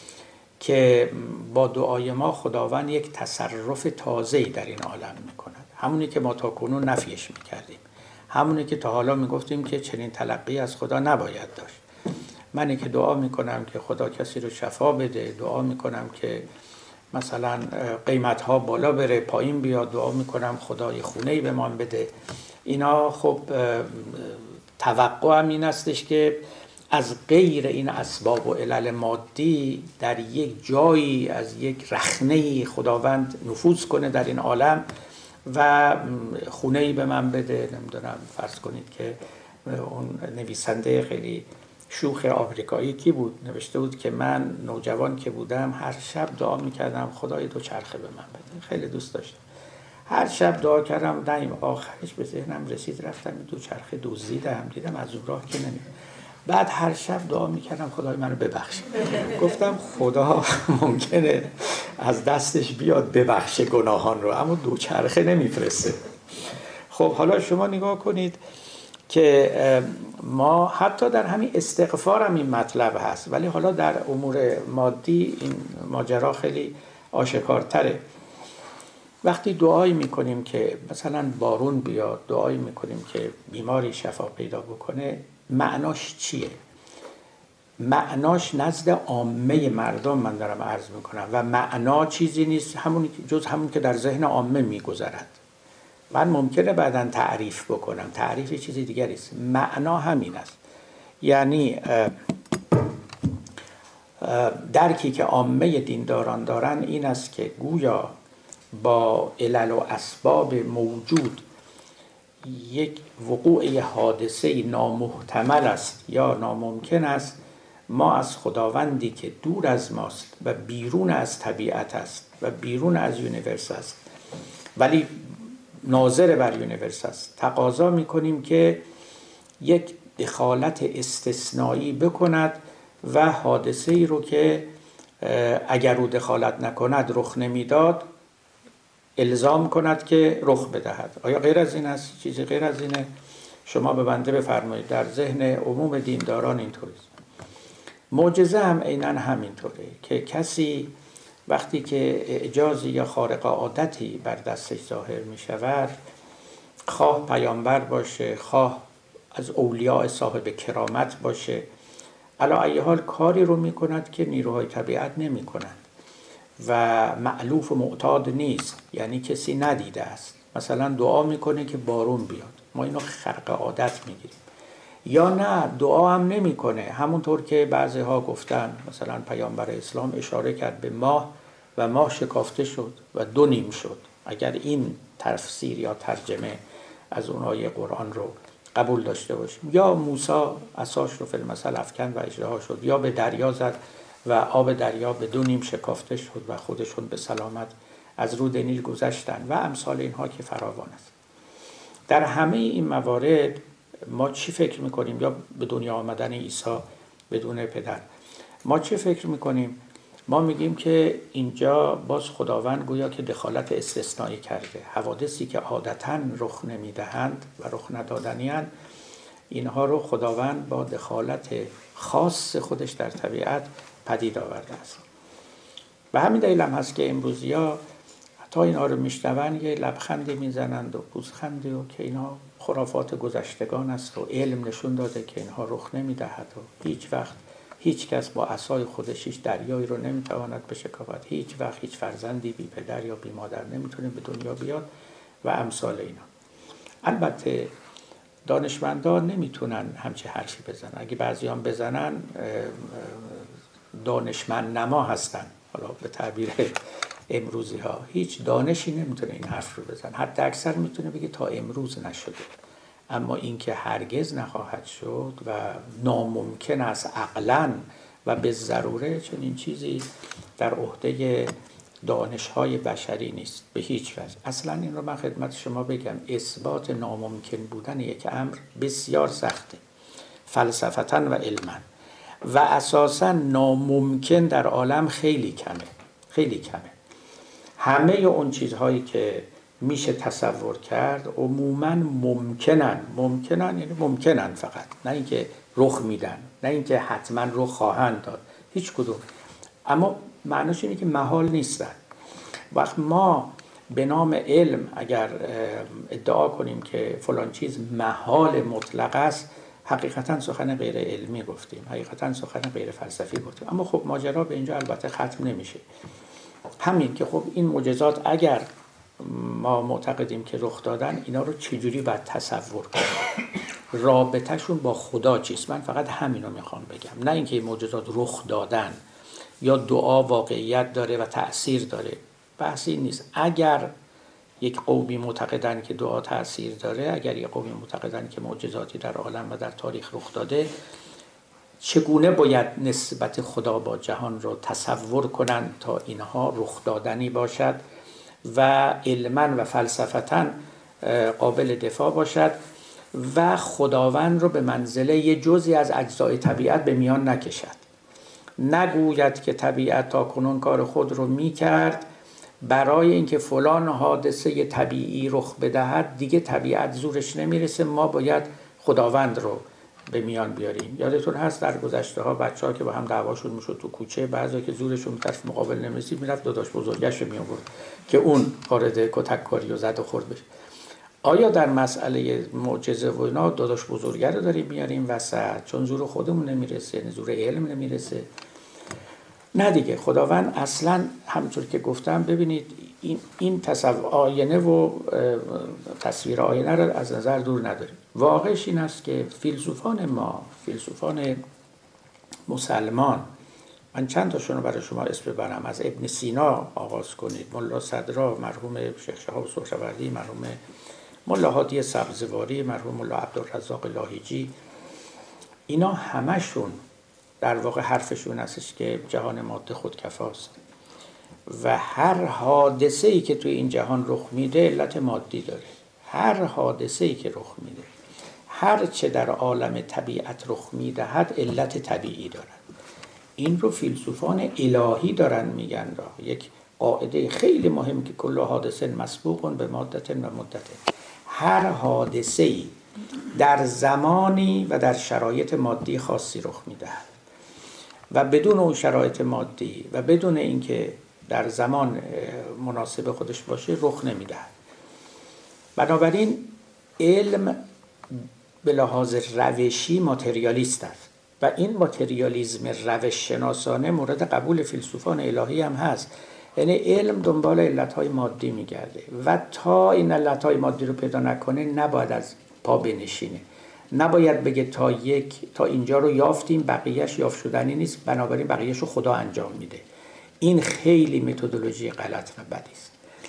Speaker 1: که با دعای ما خداوند یک تصرف تازه‌ای در این عالم می کند، همونی که ما تا کنون نفیش می کردیم، همونی که تا حالا می گفتیم که چنین تلقی از خدا نباید داشت. منی که دعا می کنم که خدا کسی رو شفا بده، دعا می کنم که مثلا قیمت‌ها بالا بره پایین بیاد، دعا می کنم خدای خونه‌ای به من بده. اینا خب توقعم این استش که از غیر این اسباب و علل مادی در یک جایی از یک رخنه‌ای خداوند نفوذ کنه در این عالم و خونه‌ای به من بده. نمیدونم، فرض کنید که اون نویسنده خیلی شوخ آمریکایی کی بود، نوشته بود که من نوجوان که بودم هر شب دعا میکردم خدای دوچرخه به من بده. خیلی دوست داشتم، هر شب دعا کردم، دایم آخرش به ذهنم رسید رفتم دوچرخه دزدیدم، دیدم از اون راه که نمیره. بعد هر شب دعا میکردم خدای منو ببخش. گفتم خدا ممکنه از دستش بیاد ببخشه گناهان رو، اما دوچرخه نمیفرسته. خب حالا شما نگاه کنید که ما حتی در همین استغفار هم این مطلب هست، ولی حالا در امور مادی این ماجرا خیلی آشکارتره. وقتی دعایی میکنیم که مثلا بارون بیاد، دعایی میکنیم که بیماری شفا پیدا بکنه، معناش چیه؟ معناش نزد عامه مردم من دارم عرض میکنم و معنا چیزی نیست جز همون که در ذهن عامه میگذرد. من ممکنه بعداً تعریف بکنم، تعریف چیزی دیگری است. معنا همین است. یعنی درکی که عامه دینداران دارن این است که گویا با علل و اسباب موجود یک وقوع حادثه نامحتمل است یا ناممکن است، ما از خداوندی که دور از ماست و بیرون از طبیعت است و بیرون از یونیورس است ولی ناظر بر یونیورس است، تقاضا میکنیم که یک دخالت استثنایی بکند و حادثه ای رو که اگر او دخالت نکند رخ نمیداد الزام کند که رخ بدهد. آیا غیر از این است؟ چیزی غیر از اینه؟ شما به بنده بفرمایید. در ذهن عموم دینداران اینطوریست. معجزه هم عیناً همینطوره که کسی وقتی که اعجازی یا خارق عادتی بر دستش ظاهر می شود، خواه پیامبر باشه، خواه از اولیاء صاحب کرامت باشه، علی ای حال کاری رو می کند که نیروهای طبیعت نمی کنند و مألوف و معتاد نیست، یعنی کسی ندیده است. مثلا دعا میکنه که بارون بیاد، ما اینو خرق عادت میگیریم. یا نه دعا هم نمیکنه، همونطور که بعضی ها گفتن، مثلا پیامبر اسلام اشاره کرد به ماه و ماه شکافته شد و 2 نیم شد. اگر این تفسیر یا ترجمه از اون آیه قرآن رو قبول داشته باشیم، یا موسی عصاش رو فی المثل افکند و اژدها شد، یا به دریا زد و آب دریا بدون نیم شکافته شد و خودشون به سلامت از رود نیل گذشتن و امثال اینها که فراوان است. در همه این موارد ما چی فکر میکنیم؟ یا به دنیا آمدن عیسی بدون پدر، ما چی فکر میکنیم؟ ما میگیم که اینجا باز خداوند گویا که دخالت استثنایی کرده. حوادثی که عادتاً رخ نمیدهند و رخ ندادنی‌اند، اینها رو خداوند با دخالت خاص خودش در طبیعت پدید آورده است. و همین دلیل هم هست که امروزی‌ها تا اینها رو میشنون یه لبخندی میزنند و پوزخندی و که اینها خرافات گذشتگان است و علم نشون داده که اینها رخ نمیدهد و هیچ وقت هیچ کس با عصای خودش هیچ دریایی رو نمیتواند بشکافد، هیچ وقت هیچ فرزندی بی پدر یا بی مادر نمیتونه به دنیا بیاد و امثال اینا. البته دانشمندان نمیتونن همچه حرفی بزنن. اگه بعضی هم بزنن دانشمند نما هستن، حالا به تعبیر امروزی ها هیچ دانشی نمیتونه این حرف رو بزن. حتی اکثر میتونه بگه تا امروز نشده، اما این که هرگز نخواهد شد و ناممکن است عقلاً و به ضروره، چون این چیزی در عهده دانش‌های بشری نیست به هیچ وجه. اصلاً این رو من خدمت شما بگم، اثبات ناممکن بودن یک امر بسیار سخته فلسفتاً و علماً، و اساساً ناممکن در عالم خیلی کمه، خیلی کمه. همه اون چیزهایی که میشه تصور کرد عموماً ممکنن یعنی ممکنن فقط، نه اینکه رخ میدن، نه اینکه حتما رخ خواهند داد، هیچ کدوم، اما معناش اینه که محال نیستن. وقت ما به نام علم اگر ادعا کنیم که فلان چیز محال مطلق است، حقیقتا سخن غیر علمی گفتیم، حقیقتا سخن غیر فلسفی گفتیم. اما خب ماجرا به اینجا البته ختم نمیشه. همین که خب این معجزات اگر ما معتقدیم که رخ دادن، اینا رو چجوری باید تصور کنیم؟ رابطهشون با خدا چیست؟ من فقط همینو میخوام بگم، نه اینکه این معجزات رخ دادن یا دعا واقعیت داره و تأثیر داره، بحث این نیست. اگر یک قومی معتقدن که دعا تأثیر داره، اگر یک قومی معتقدن که معجزاتی در عالم و در تاریخ رخ داده، چگونه باید نسبت خدا با جهان رو تصور کنن تا اینها رخ دادنی باشد و علما و فلسفتا قابل دفاع باشد و خداوند رو به منزله یه جزئی از اجزای طبیعت به میان نکشد؟ نگوید که طبیعت تا کنون کار خود رو میکرد، برای اینکه فلان حادثه طبیعی رخ بدهد دیگه طبیعت زورش نمیرسه، ما باید خداوند رو به میان بیاریم. یادتون هست در گذشته ها بچه‌ها که با هم دعواشون میشد تو کوچه، بعضی که زورشون طرف مقابل نمیرسید میرفت داداش بزرگش رو میآورد که اون وارد کتککاری و زد و خورد بشه. آیا در مسئله معجزه و اینا داداش بزرگه رو داریم میاریم وسط چون زور خودمون نمیرسه، زور علم نمیرسه؟ نه دیگه. خداوند اصلا همونطور که گفتم، ببینید این تصور آینه و تصویر آینه رو از نظر دور نداریم. واقعش این است که فیلسوفان ما، فیلسوفان مسلمان، من چند تاشون رو برای شما اسم ببرم، از ابن سینا آغاز کنید، ملا صدرا، مرحوم شیخ شهاب سهروردی، مرحوم ملا هادی سبزواری، مرحوم ملا عبدالرزاق لاهیجی، اینا همشون در واقع حرفشون هستش که جهان ماده خودکفاست و هر حادثه‌ای که توی این جهان رخ میده علت مادی داره. هر حادثه‌ای که رخ میده، هر چه در عالم طبیعت رخ میدهد علت طبیعی دارد. این رو فیلسوفان الهی دارن میگن را یک قاعده خیلی مهم که کل حادثه مسبوق به مادة و مدة. هر حادثه‌ای در زمانی و در شرایط مادی خاصی رخ میدهد و بدون اون شرایط مادی و بدون اینکه در زمان مناسب خودش باشه رخ نمیدهد. بنابراین علم به لحاظ روشی ماتریالیست است و این ماتریالیزم روش شناسانه مورد قبول فیلسوفان الهی هم هست. یعنی علم دنبال علتهای مادی میگرده و تا این علتهای مادی رو پیدا نکنه نباید از پا بنشینه، نباید بگه تا اینجا رو یافتیم، بقیهش یافت شدنی نیست، بنابراین بقیهش رو خدا انجام میده. این خیلی متدولوژی غلط و بدی است.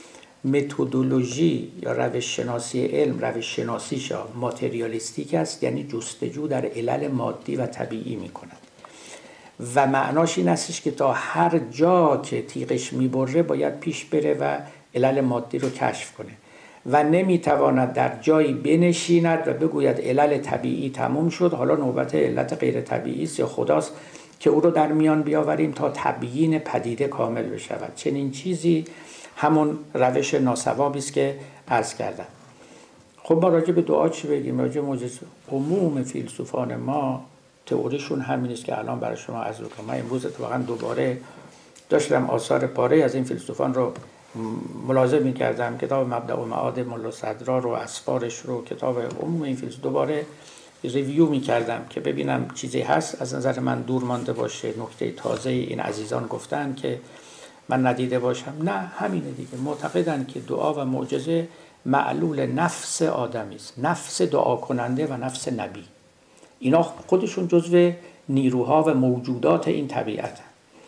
Speaker 1: متدولوژی یا روش شناسی علم، روش شناسیش ماتریالیستیک است، یعنی جستجو در علل مادی و طبیعی میکند و معناش این استش که تا هر جا که تیغش میبره باید پیش بره و علل مادی رو کشف کنه و نمیتواند در جایی بنشیند و بگوید علل طبیعی تموم شد، حالا نوبت علت غیر طبیعی است یا خداست که او رو در میان بیاوریم تا تبیین پدیده کامل بشود. چنین چیزی همون روش ناصوابی است که عرض کردم. خب ما راجع به دعا چی بگیم؟ راجع به معجزه عموم فیلسوفان ما تئوریشون همین است که الان برای شما عرض می‌کنم. من امروز اتفاقا دوباره داشتم آثار پاره از این فیلسوفان رو ملاحظه می‌کردم، کتاب مبدأ و معاد ملا صدرا رو، اسفارش رو، کتاب عموم این فیلسوف دوباره ریویو می‌کردم که ببینم چیزی هست از نظر من دور مانده باشه، نکته تازه این عزیزان گفتن که من ندیده باشم. نه، همینه دیگه. معتقدن که دعا و معجزه معلول نفس آدمی است، نفس دعا کننده و نفس نبی. اینا خودشون جزو نیروها و موجودات این طبیعت.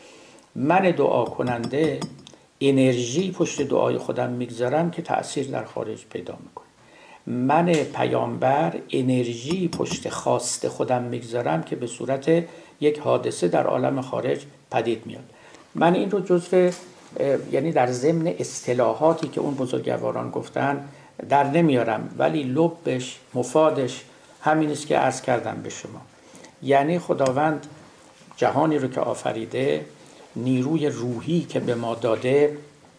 Speaker 1: من دعا کننده انرژی پشت دعای خودم میگذارم که تأثیر در خارج پیدا میکنه. من پیامبر انرژی پشت خواست خودم میگذارم که به صورت یک حادثه در عالم خارج پدید میاد. من این رو جزو یعنی در ضمن اصطلاحاتی که اون بزرگواران گفتن در نمیارم، ولی لبش مفادش همین است که عرض کردم به شما. یعنی خداوند جهانی رو که آفریده، نیروی روحی که به ما داده،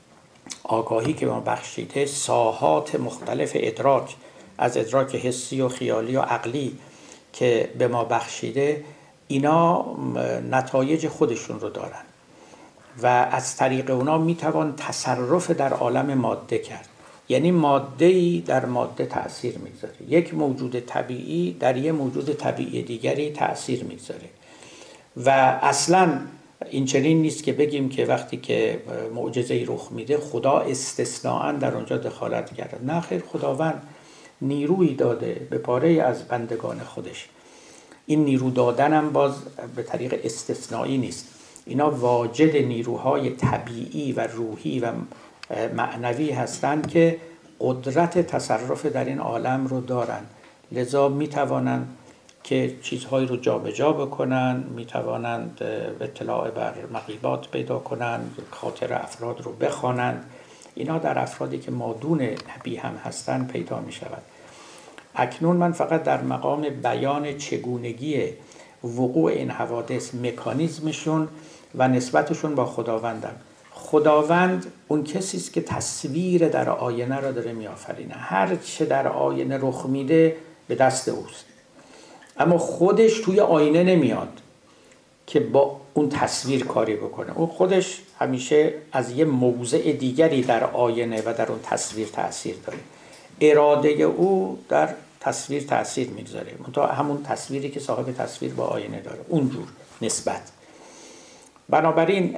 Speaker 1: آگاهی که به ما بخشیده، ساحات مختلف ادراک، از ادراک حسی و خیالی و عقلی که به ما بخشیده، اینا نتایج خودشون رو دارن و از طریق اونا میتوان تصرف در عالم ماده کرد. یعنی ماده‌ای در ماده تأثیر میگذاره، یک موجود طبیعی در یک موجود طبیعی دیگری تأثیر میگذاره و اصلاً این چنین نیست که بگیم که وقتی که معجزه‌ای رخ میده خدا استثناءً در اونجا دخالت کرده. نه خیر، خداوند نیرویی داده به پاره از بندگان خودش. این نیرو دادن هم باز به طریق استثنایی نیست، اینا واجد نیروهای طبیعی و روحی و معنوی هستند که قدرت تصرف در این عالم رو دارن، لذا میتوانند که چیزهایی رو جابجا بکنن، میتوانند اطلاع بر مغیبات پیدا کنند، خاطر افراد رو بخوانند. اینا در افرادی که مادون نبی هم هستند پیدا می شود. اکنون من فقط در مقام بیان چگونگی وقوع این حوادث، مکانیزمشون و نسبتشون با خداوندم. خداوند اون کسی است که تصویر در آینه را داره میآفرینه. هر چه در آینه رخ میده به دست اوست، اما خودش توی آینه نمیاد که با اون تصویر کاری بکنه. اون خودش همیشه از یه موضع دیگری در آینه و در اون تصویر تأثیر داره. اراده او در تصویر تأثیر میگذاره، منتها همون تصویری که صاحب تصویر با آینه داره اونجور نسبت. بنابراین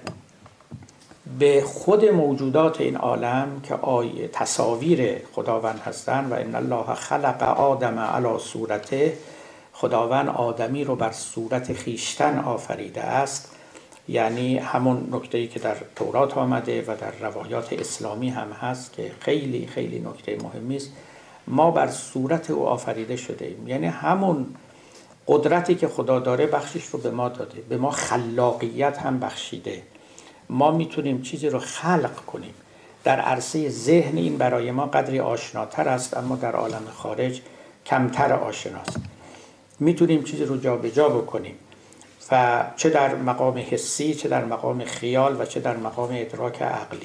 Speaker 1: به خود موجودات این عالم که تصاویر خداوند هستند و ان الله خلق آدم علی صورته، خداوند آدمی رو بر صورت خیشتن آفریده است. یعنی همون نکته‌ای که در تورات آمده و در روایات اسلامی هم هست که خیلی خیلی نکته مهمی است. ما بر صورت او آفریده شده ایم، یعنی همون قدرتی که خدا داره بخشش رو به ما داده، به ما خلاقیت هم بخشیده. ما میتونیم چیزی رو خلق کنیم. در عرصه ذهن این برای ما قدری آشناتر است، اما در عالم خارج کمتر آشناست. میتونیم چیزی رو جابجا بکنیم و چه در مقام حسی، چه در مقام خیال و چه در مقام ادراک عقلی.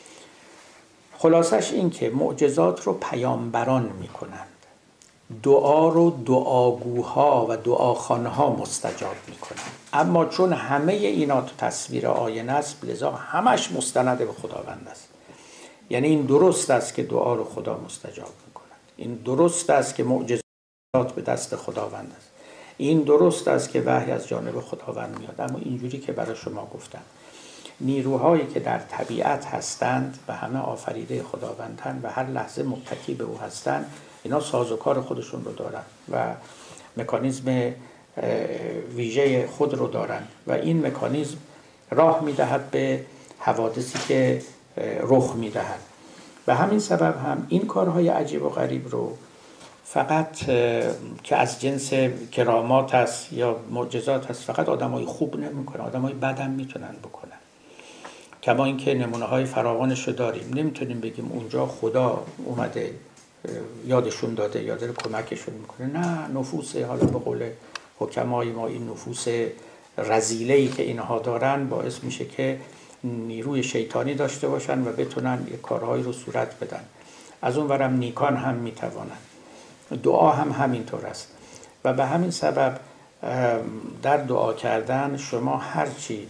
Speaker 1: خلاصش این که معجزات رو پیامبران میکنند، دعا رو دعاگوها و دعاخوانها مستجاب میکنند. اما چون همه اینا تو تصویر آینه است، لذا همش مستند به خداوند است. یعنی این درست است که دعا رو خدا مستجاب میکند، این درست است که معجزات به دست خداوند است، این درست است که وحی از جانب خداوند میاد. اما اینجوری که برای شما گفتم، نیروهایی که در طبیعت هستند و همه آفریده خداوندند و هر لحظه متکی به او هستند، اینا سازوکار خودشون رو دارن و مکانیزم ویژه خود رو دارن و این مکانیزم راه میدهد به حوادثی که رخ میدهد. و همین سبب هم این کارهای عجیب و غریب رو فقط که از جنس کرامات است یا معجزات است، فقط آدمای خوب نمیکنه، آدمای بد هم میتونن بکنن. کما اینکه نمونه های فراوانش رو داریم، نمیتونیم بگیم اونجا خدا اومده یادشون داده یا داره کمکشون میکنه. نه، نفوس، حالا به قول حکمای ما، این نفوس رذیله‌ای که اینها دارن باعث میشه که نیروی شیطانی داشته باشن و بتونن یک کارهایی رو صورت بدن. از اون ورم نیکان هم میتوانن. دعا هم همینطور است و به همین سبب در دعا کردن شما هرچی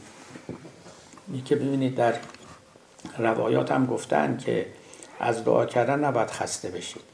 Speaker 1: که ببینید در روایات هم گفتن که از دعا کردن نباید خسته بشید.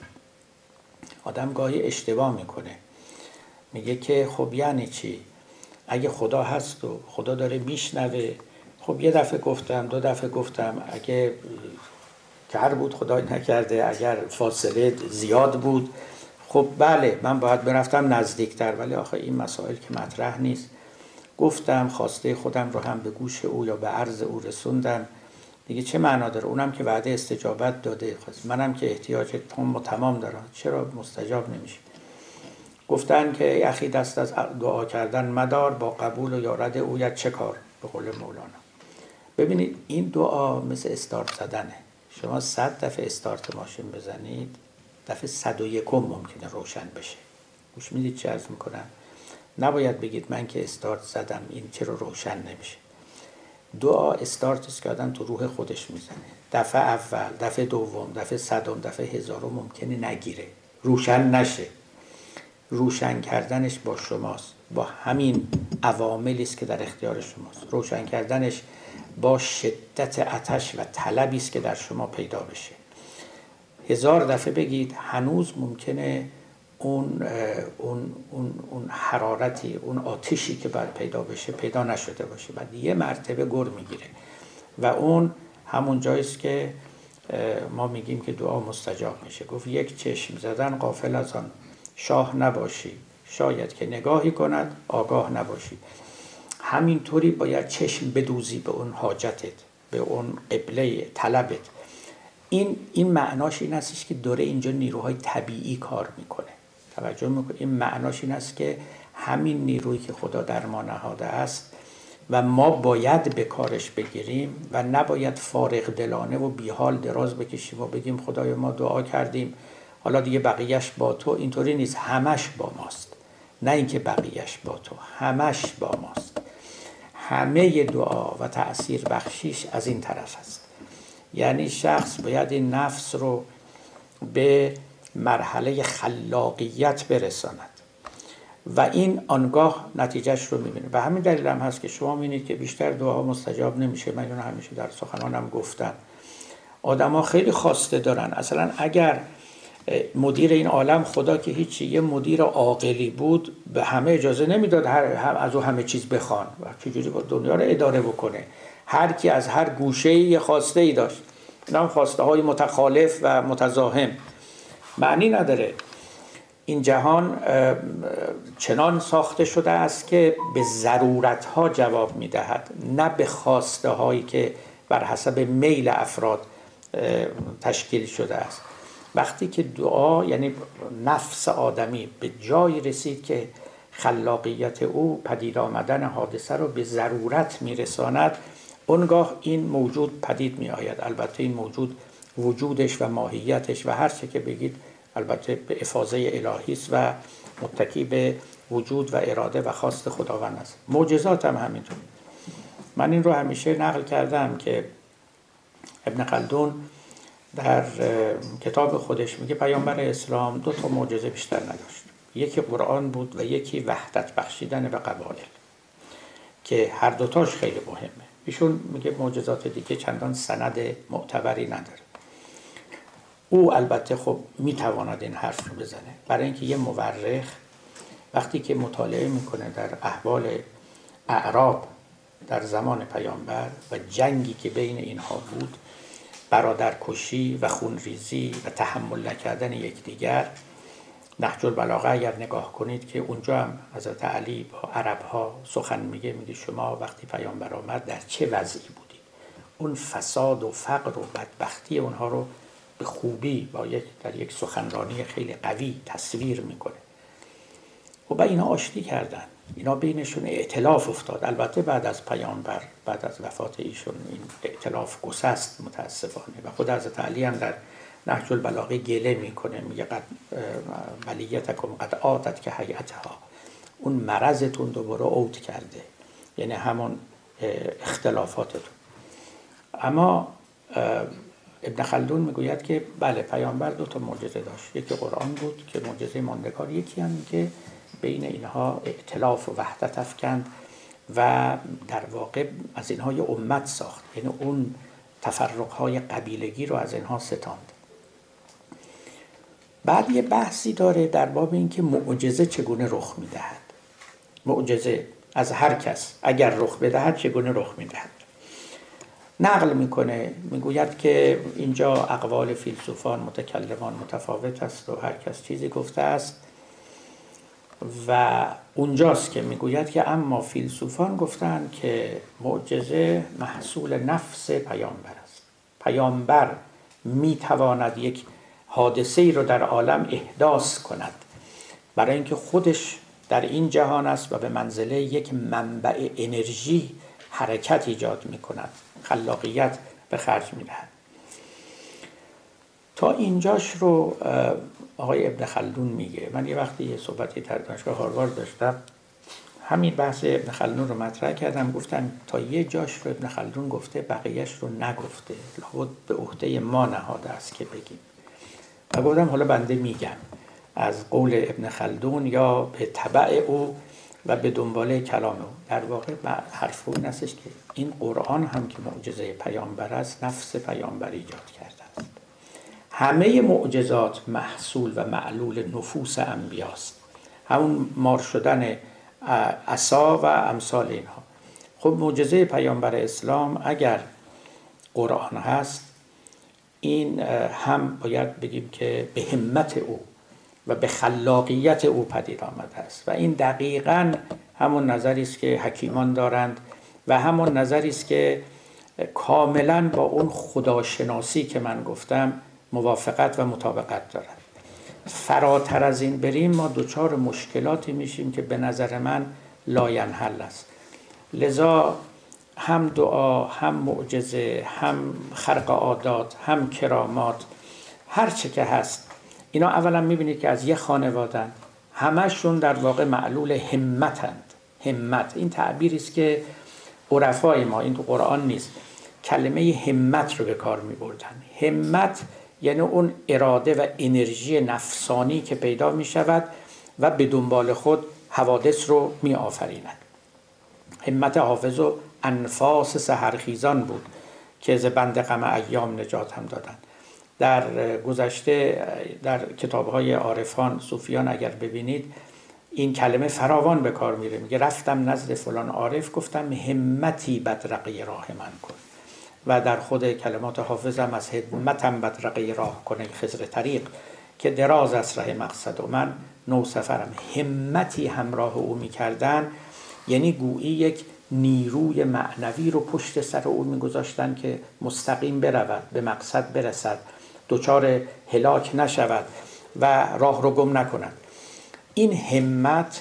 Speaker 1: آدم گاهی اشتباه میکنه، میگه که خب یعنی چی؟ اگه خدا هست و خدا داره میشنوه، خب یه دفعه گفتم، دو دفعه گفتم، اگه کر بود خدای نکرده، اگر فاصله زیاد بود، خب بله من باید برفتم نزدیکتر، ولی آخه این مسائل که مطرح نیست. گفتم خواسته خودم رو هم به گوش او یا به عرض او رسوندم، دیگه چه معنا داره؟ اونم که وعده استجابت داده، منم که احتیاج تمام دارم، چرا مستجاب نمیشه؟ گفتن که ای اخی دست از دعا کردن مدار، با قبول و یا رد اویت چه کار، به قول مولانا. ببینید این دعا مثل استارت زدنه. شما 100 دفعه استارت ماشین بزنید، دفعه 101 ممکنه روشن بشه. گوش میدید چه عرض میکنم؟ نباید بگید من که استارت زدم این چرا روشن نمیشه. دعا استارت است که آدم تو روح خودش میزنه. دفعه اول، دفعه دوم، دفعه صدم، دفعه هزارم ممکنه نگیره، روشن نشه. روشن کردنش با شماست، با همین عواملی است که در اختیار شماست. روشن کردنش با شدت آتش و طلبی است که در شما پیدا بشه. 1000 دفعه بگید، هنوز ممکنه اون حرارتی، اون آتشی که باید پیدا بشه پیدا نشده باشه. بعد یه مرتبه گر میگیره و اون همون جاییست که ما میگیم که دعا مستجاب میشه. گفت یک چشم زدن غافل از آن شاه نباشی، شاید که نگاهی کند آگاه نباشی. همینطوری باید چشم بدوزی به اون حاجتت، به اون قبله طلبت. این معناش این هستش که داره اینجا نیروهای طبیعی کار میکنه. توجه میکنه؟ این معناش این است که همین نیرویی که خدا در ما نهاده است و ما باید به کارش بگیریم و نباید فارغ دلانه و بیحال دراز بکشیم و بگیم خدای ما دعا کردیم حالا دیگه بقیهش با تو. اینطوری نیست، همش با ماست. نه اینکه بقیهش با تو، همش با ماست. همه دعا و تأثیر بخشیش از این طرف است. یعنی شخص باید این نفس رو به مرحله خلاقیت برساند و این آنگاه نتیجهش رو میبینه. و همین دلیل هم هست که شما میبینید که بیشتر دعاها مستجاب نمیشه. من اینو همیشه در سخنانم گفتم. آدم ها خیلی خواسته دارن. اصلا اگر مدیر این عالم خدا که هیچی، یه مدیر عاقلی بود، به همه اجازه نمیداد از او همه چیز بخوان و چجوری با دنیا رو اداره بکنه. هر کی از هر گوشه یه خواسته ای داشت. اینا هم خواسته های متخالف و متزاحم. معنی نداره. این جهان چنان ساخته شده است که به ضرورت ها جواب میدهد، نه به خواسته هایی که بر حسب میل افراد تشکیل شده است. وقتی که دعا، یعنی نفس آدمی به جای رسید که خلاقیت او پدید آمدن حادثه رو به ضرورت میرساند، اونگاه این موجود پدید می آید. البته این موجود وجودش و ماهیتش و هر چه که بگید البته به افاضه الهی است و متکی به وجود و اراده و خواست خداوند است. معجزات هم همینطور. من این رو همیشه نقل کردم که ابن خلدون در کتاب خودش میگه پیامبر اسلام 2 معجزه بیشتر نداشت. یکی قرآن بود و یکی وحدت بخشیدن به قبایل که هر دوتاش خیلی مهمه. ایشون میگه معجزات دیگه چندان سند معتبری نداره. او البته خب میتواند این حرف رو بزنه، برای اینکه یه مورخ وقتی که مطالعه میکنه در احوال اعراب در زمان پیامبر و جنگی که بین اینها بود، برادرکشی و خونریزی و تحمل نکردن یکدیگر، نهج البلاغه اگر نگاه کنید که اونجا هم حضرت علی با عربها سخن میگه شما وقتی پیامبر آمد در چه وضعی بودید؟ اون فساد و فقر و بدبختی اونها رو به خوبی در یک سخنرانی خیلی قوی تصویر میکنه. و اینا آشتی کردن، اینا بینشون ائتلاف افتاد. البته بعد از پیامبر، بعد از وفات ایشون این ائتلاف گسست متاسفانه. و خود حضرت علی هم در نهج البلاغه گله میکنه، میگه قد بلیتکم قد عادت که هیئتها، اون مرضتون دوباره عود کرده، یعنی همون اختلافاتتون. اما ابن خلدون میگوید که بله، پیامبر 2 معجزه داشت، یکی قرآن بود که معجزه ماندگار، یکی هم که بین اینها ائتلاف و وحدت افکند و در واقع از اینها یه امت ساخت، یعنی اون تفرقهای قبیلگی رو از اینها ستاند. بعد یه بحثی داره در باب این که معجزه چگونه رخ میدهد. معجزه از هر کس اگر رخ بدهد چگونه رخ میدهد. نقل میکنه، میگوید که اینجا اقوال فیلسوفان متکلمان متفاوت است و هر کس چیزی گفته است و اونجاست که میگوید که اما فیلسوفان گفتند که معجزه محصول نفس پیامبر است. پیامبر میتواند یک حادثه‌ای رو در عالم احداث کند برای اینکه خودش در این جهان است و به منزله یک منبع انرژی حرکت ایجاد میکند، خلاقیت به خرج میدهد. تا اینجاش رو آقای ابن خلدون میگه. من یه وقتی یه صحبتی در دانشگاه هاروارد داشتم، همین بحث ابن خلدون رو مطرح کردم، گفتم تا یه جاش رو ابن خلدون گفته بقیهش رو نگفته، لابد به عهده ما نهاده است که بگیم. و گفتم حالا بنده میگم از قول ابن خلدون یا به تبع او و به دنباله کلام او. در واقع حرف این استش که این قرآن هم که معجزه پیامبر است، نفس پیامبر ایجاد کرده است. همه معجزات محصول و معلول نفوس انبیاست، همون مار شدن عصا و امثال اینها. خب معجزه پیامبر اسلام اگر قرآن هست، این هم باید بگیم که به همت او و به خلاقیت او پدید آمده است و این دقیقاً همون نظری است که حکیمان دارند و همون نظری است که کاملاً با اون خداشناسی که من گفتم موافقت و مطابقت دارد. فراتر از این بریم ما دچار مشکلاتی میشیم که به نظر من لاینحل است. لذا هم دعا، هم معجزه، هم خرق عادات، هم کرامات، هر چه که هست، اینا اولا میبینید که از یه خانوادن، همشون در واقع معلول همتند. همت این تعبیری است که عرفای ما، این تو قرآن نیست، کلمه همت رو به کار میبردن. همت یعنی اون اراده و انرژی نفسانی که پیدا میشود و به دنبال خود حوادث رو می آفریند. همت حافظ و انفاس سحرخیزان بود که ز بند غم ایام نجات هم دادن. در گذشته در کتاب‌های عارفان صوفیان اگر ببینید این کلمه فراوان به کار میره. میگه رفتم نزد فلان عارف گفتم همتی بدرقه راه من کن. و در خود کلمات حافظ هم از همتم بدرقه راه کنه خضر طریق که دراز است ره مقصد و من نو سفرم. همتی همراه او میکردن یعنی گویی یک نیروی معنوی رو پشت سر او میگذاشتن که مستقیم برود، به مقصد برسد، دچار هلاک نشود و راه رو گم نکند. این همت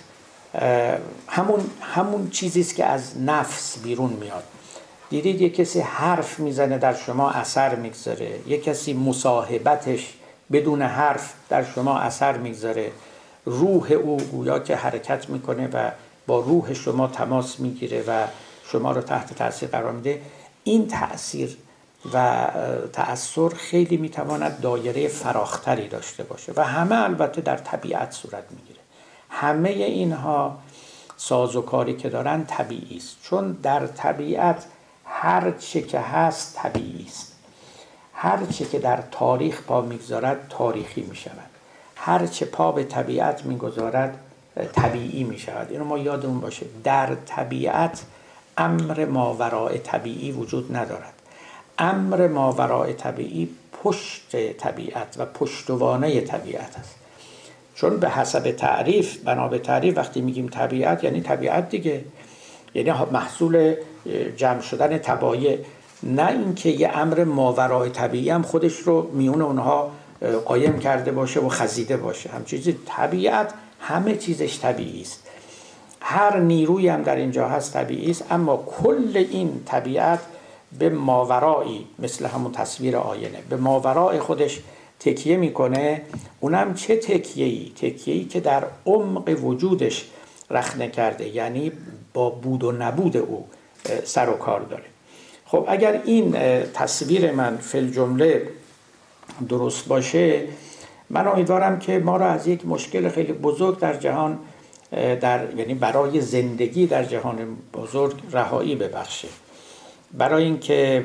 Speaker 1: همون چیزی است که از نفس بیرون میاد. دیدید یک کسی حرف میزنه در شما اثر میگذاره، یک کسی مصاحبتش بدون حرف در شما اثر میگذاره، روح او گویا که حرکت میکنه و با روح شما تماس میگیره و شما رو تحت تاثیر قرار میده. این تأثیر و تأثیر خیلی میتواند دایره فراختری داشته باشه و همه البته در طبیعت صورت میگیره. همه اینها سازوکاری که دارن طبیعی است، چون در طبیعت هر چه که هست طبیعی است. هر چه که در تاریخ پا میگذارد تاریخی میشود، هر چه پا به طبیعت میگذارد طبیعی میشود. اینو ما یادمون باشه. در طبیعت امر ماوراء طبیعی وجود ندارد. امر ماوراء طبیعی پشت طبیعت و پشتوانه طبیعت است. چون به حسب تعریف، بنا به تعریف وقتی میگیم طبیعت یعنی طبیعت دیگه، یعنی محصول جمع شدن طبایع نه اینکه یه امر ماورای طبیعی هم خودش رو میون اونها قایم کرده باشه و خزیده باشه. هم چیزی طبیعت همه چیزش طبیعی است، هر نیرویی هم در اینجا هست طبیعی است، اما کل این طبیعت به ماورایی، مثل همون تصویر آینه، به ماورای خودش تکیه میکنه. اونم چه تکیه‌ای؟ تکیه‌ای که در عمق وجودش رخنه کرده، یعنی با بود و نبود او سر و کار داره. خب اگر این تصویر من فی الجمله درست باشه، من امیدوارم که ما را از یک مشکل خیلی بزرگ در جهان، یعنی برای زندگی در جهان بزرگ رهایی ببخشه. برای اینکه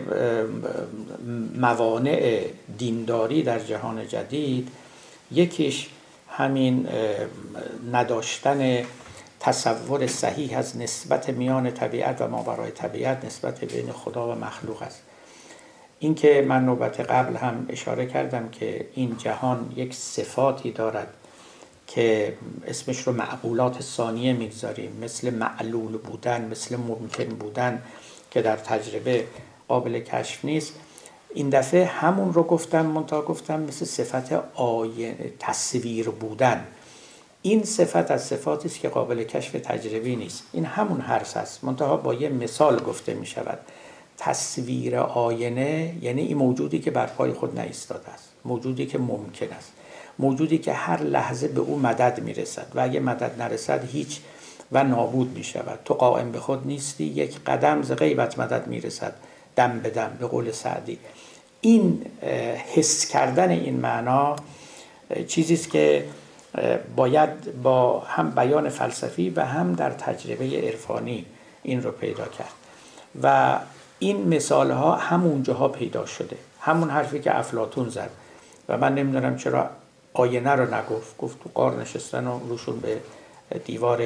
Speaker 1: موانع دینداری در جهان جدید، یکیش همین نداشتن تصور صحیح از نسبت میان طبیعت و ماورای طبیعت، نسبت بین خدا و مخلوق است. این که من نوبت قبل هم اشاره کردم که این جهان یک صفاتی دارد که اسمش رو معقولات ثانیه میگذاریم، مثل معلول بودن، مثل ممکن بودن که در تجربه قابل کشف نیست. این دفعه همون رو گفتم مثل صفت تصویر بودن. این صفت از صفاتی است که قابل کشف تجربی نیست. این همون هرس است، منتها با یه مثال گفته می شود. تصویر آینه یعنی این موجودی که بر پای خود نایستاده است، موجودی که ممکن است، موجودی که هر لحظه به او مدد می رسد و اگه مدد نرسد هیچ و نابود می شود. تو قائم به خود نیستی، یک قدم ز غیبت مدد می رسد، دم به دم، به قول سعدی. این حس کردن این معنا چیزی است که باید با هم بیان فلسفی و هم در تجربه عرفانی این رو پیدا کرد و این مثال ها همون جاها پیدا شده. همون حرفی که افلاطون زد و من نمیدونم چرا آینه رو نگفت، گفت تو غار نشستن و روشون به دیوار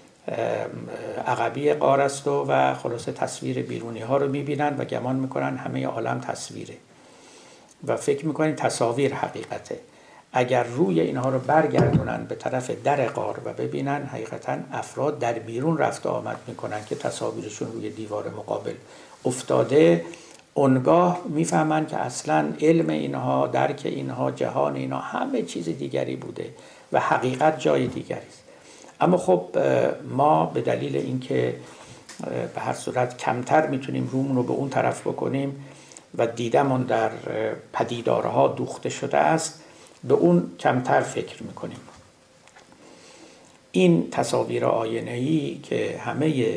Speaker 1: عقبی غار است و خلاصه تصویر بیرونی ها رو میبینن و گمان میکنن همه عالم تصویره و فکر میکنن تصاویر حقیقته. اگر روی اینها رو برگردونن به طرف در غار و ببینن حقیقتا افراد در بیرون رفت آمد میکنن که تصاویرشون روی دیوار مقابل افتاده، اونگاه میفهمن که اصلا علم اینها، درک اینها، جهان اینها همه چیز دیگری بوده و حقیقت جای دیگری است. اما خب ما به دلیل اینکه به هر صورت کمتر میتونیم رومون رو به اون طرف بکنیم و دیدمون در پدیدارها دوخته شده است، به اون کمتر فکر میکنیم. این تصاویر آینه‌ای که همه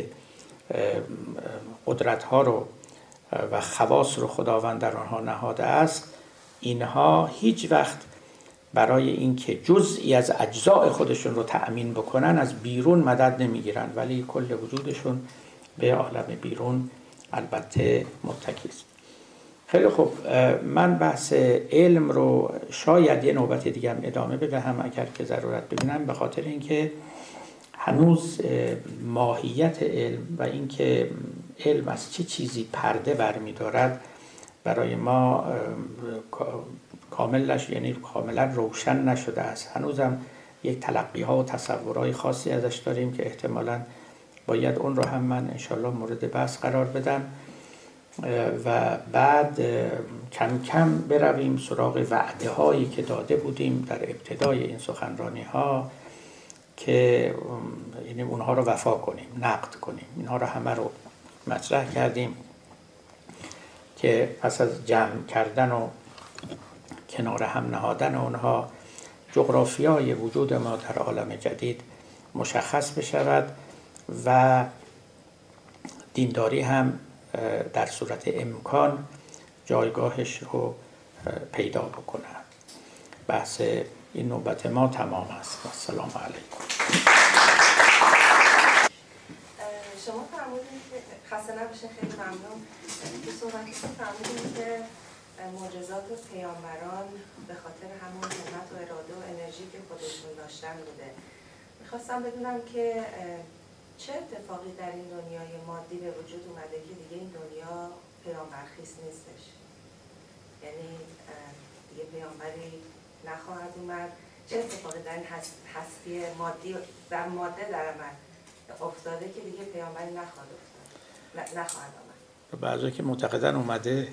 Speaker 1: قدرت‌ها رو و خواص رو خداوند در آنها نهاده است، اینها هیچ وقت برای اینکه جزئی از اجزاء خودشون رو تأمین بکنن از بیرون مدد نمیگیرن، ولی کل وجودشون به عالم بیرون البته متکی است. خیلی خوب، من بحث علم رو شاید یه نوبت دیگه هم ادامه بدهم اگر که ضرورت ببینم، به خاطر اینکه هنوز ماهیت علم و اینکه علم از چه چیزی پرده برمی‌دارد برای ما کاملا روشن نشده است. هنوزم یک تلقی‌ها و تصورهای خاصی ازش داریم که احتمالاً باید اون رو هم من انشالله مورد بحث قرار بدم و بعد کم کم برویم سراغ وعده هایی که داده بودیم در ابتدای این سخنرانی ها که یعنی اونها رو وفا کنیم، نقد کنیم. اینها رو همه رو مطرح کردیم که پس از جمع کردن و کنار هم نهادن اونها جغرافیای وجود ما در عالم جدید مشخص بشود و دینداری هم در صورت امکان جایگاهش رو پیدا بکنه. بحث این نوبت ما تمام است. السلام علیکم.
Speaker 2: شما فرمودید که خسته نباشید، خیلی ممنون. تو صحبتتون فرمودید که معجزات و پیامبران به خاطر همون همت و اراده و انرژی که خودشون داشتن بوده. میخواستم بدونم که چه اتفاقی در این دنیای مادی به وجود اومده که دیگه این دنیا پیامبرخیز نیستش؟ یعنی دیگه پیامبری نخواهد اومد. چه اتفاقی در این هستی مادی در ماده در عمل افتاده که دیگه پیامبری نخواهد آمد؟
Speaker 1: بعضی که معتقدن اومده.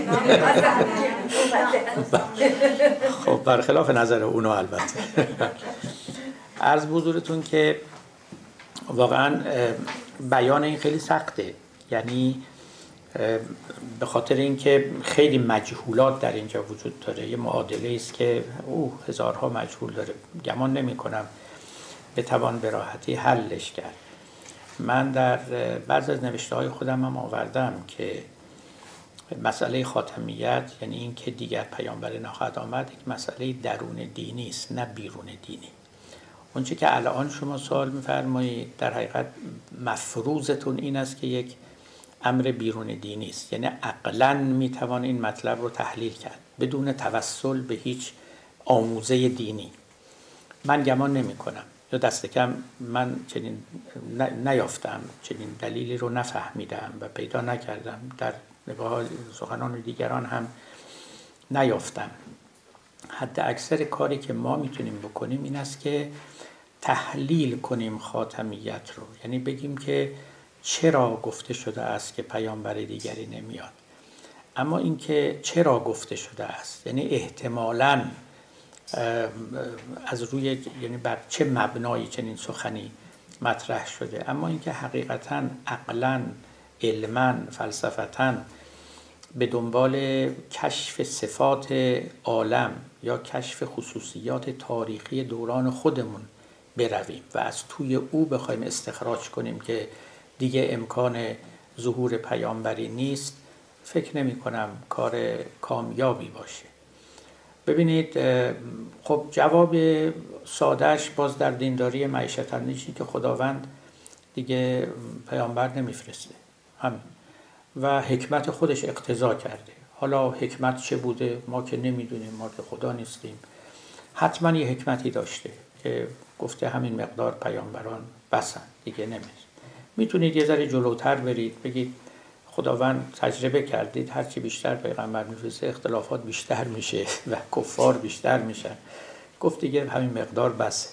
Speaker 1: خب برخلاف نظر اونو البته. عرض به حضورتون که واقعا بیان این خیلی سخته، یعنی به خاطر اینکه خیلی مجهولات در اینجا وجود داره. یه معادله است که هزارها مجهول داره، گمان نمی کنم بتوان به راحتی حلش کرد. من در بعض از نوشته های خودم هم آوردم که مسئله خاتمیت، یعنی این که دیگر پیامبر نخواهد آمد، یک مسئله درون دینی است نه بیرون دینی. اونچه که الان شما سوال می‌فرمایید در حقیقت مفروضتون این است که یک امر بیرون دینی است، یعنی عقلاً میتوان این مطلب رو تحلیل کرد بدون توسل به هیچ آموزه دینی. من گمان نمی کنم، یا دست کم من چنین نیافتم، چنین دلیلی رو نفهمیدم و پیدا نکردم، در نگاه سخنان دیگران هم نیافتم. حتی اکثر کاری که ما میتونیم بکنیم این است که تحلیل کنیم خاتمیت رو، یعنی بگیم که چرا گفته شده است که پیامبر دیگری نمیاد. اما اینکه چرا گفته شده است، یعنی احتمالاً از روی، یعنی بر چه مبنایی چنین سخنی مطرح شده. اما اینکه حقیقتاً عقلاً، علماً، فلسفتاً به دنبال کشف صفات عالم یا کشف خصوصیات تاریخی دوران خودمون برویم و از توی او بخوایم استخراج کنیم که دیگه امکان ظهور پیامبری نیست، فکر نمی کنم کار کامیابی باشه. ببینید، خب جواب سادهش باز در دینداری معیشت اندیشی که خداوند دیگه پیامبر نمیفرسته، همین، و حکمت خودش اقتضا کرده. حالا حکمت چه بوده ما که نمیدونیم، ما که خدا نیستیم. حتما یه حکمتی داشته که گفته همین مقدار پیامبران بسن، دیگه نمیشه. میتونید یه ذره جلوتر برید، بگید خداوند تجربه کردید هرچی بیشتر پیغمبر میفرسته اختلافات بیشتر میشه و کفار بیشتر میشن، گفت دیگه همین مقدار بسه.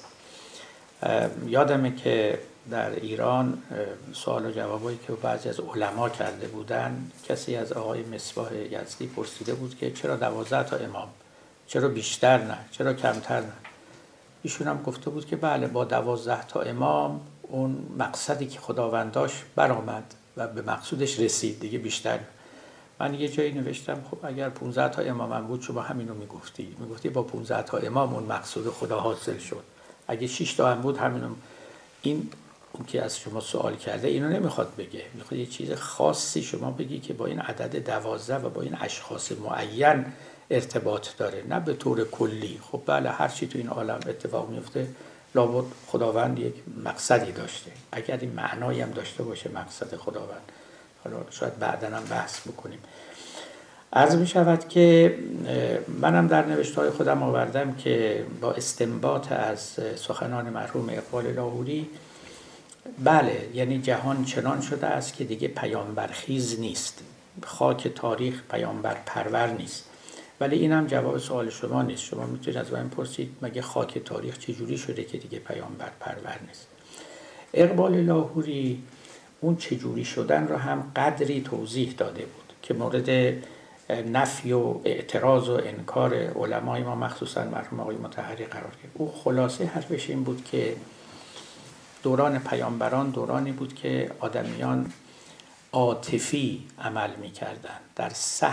Speaker 1: یادمه که در ایران سوال و جوابایی که بعضی از علما کرده بودن، کسی از آقای مصباح یزدی پرسیده بود که چرا 12 تا امام، چرا بیشتر نه، چرا کمتر نه؟ ایشون هم گفته بود که بله، با 12 تا امام اون مقصدی که خداوند داشت برآمد و به مقصودش رسید، دیگه بیشتر. من یه جایی نوشتم خب اگر 15 تا امام هم بود شما همینو میگفتی با 15 تا امام اون مقصود خدا حاصل شد. اگه 6 تا هم بود همینو. این اون که از شما سوال کرده اینو نمیخواد بگه، میخواد یه چیز خاصی شما بگی که با این عدد 12 و با این اشخاص معین ارتباط داره، نه به طور کلی. خب بله، هر چی تو این عالم اتفاق میفته لابد خداوند یک مقصدی داشته، اگر این معنایی هم داشته باشه مقصد خداوند. حالا شاید بعداً هم بحث بکنیم. عرض می شود که منم در نوشته‌های خودم آوردم که با استنباط از سخنان مرحوم اقبال لاهوری، بله، یعنی جهان چنان شده است که دیگه پیامبرخیز نیست، خاک تاریخ پیامبر پرور نیست. ولی این هم جواب سوال شما نیست. شما میتونید از من پرسید مگه خاک تاریخ چجوری شده که دیگه پیامبر پرور نیست؟ اقبال لاهوری اون چجوری شدن رو هم قدری توضیح داده بود که مورد نفی و اعتراض و انکار علمای ما مخصوصا مرحوم آقای مطهری قرار گرفت. او خلاصه حرفش این بود که دوران پیامبران دورانی بود که آدمیان عاطفی عمل می‌کردند، در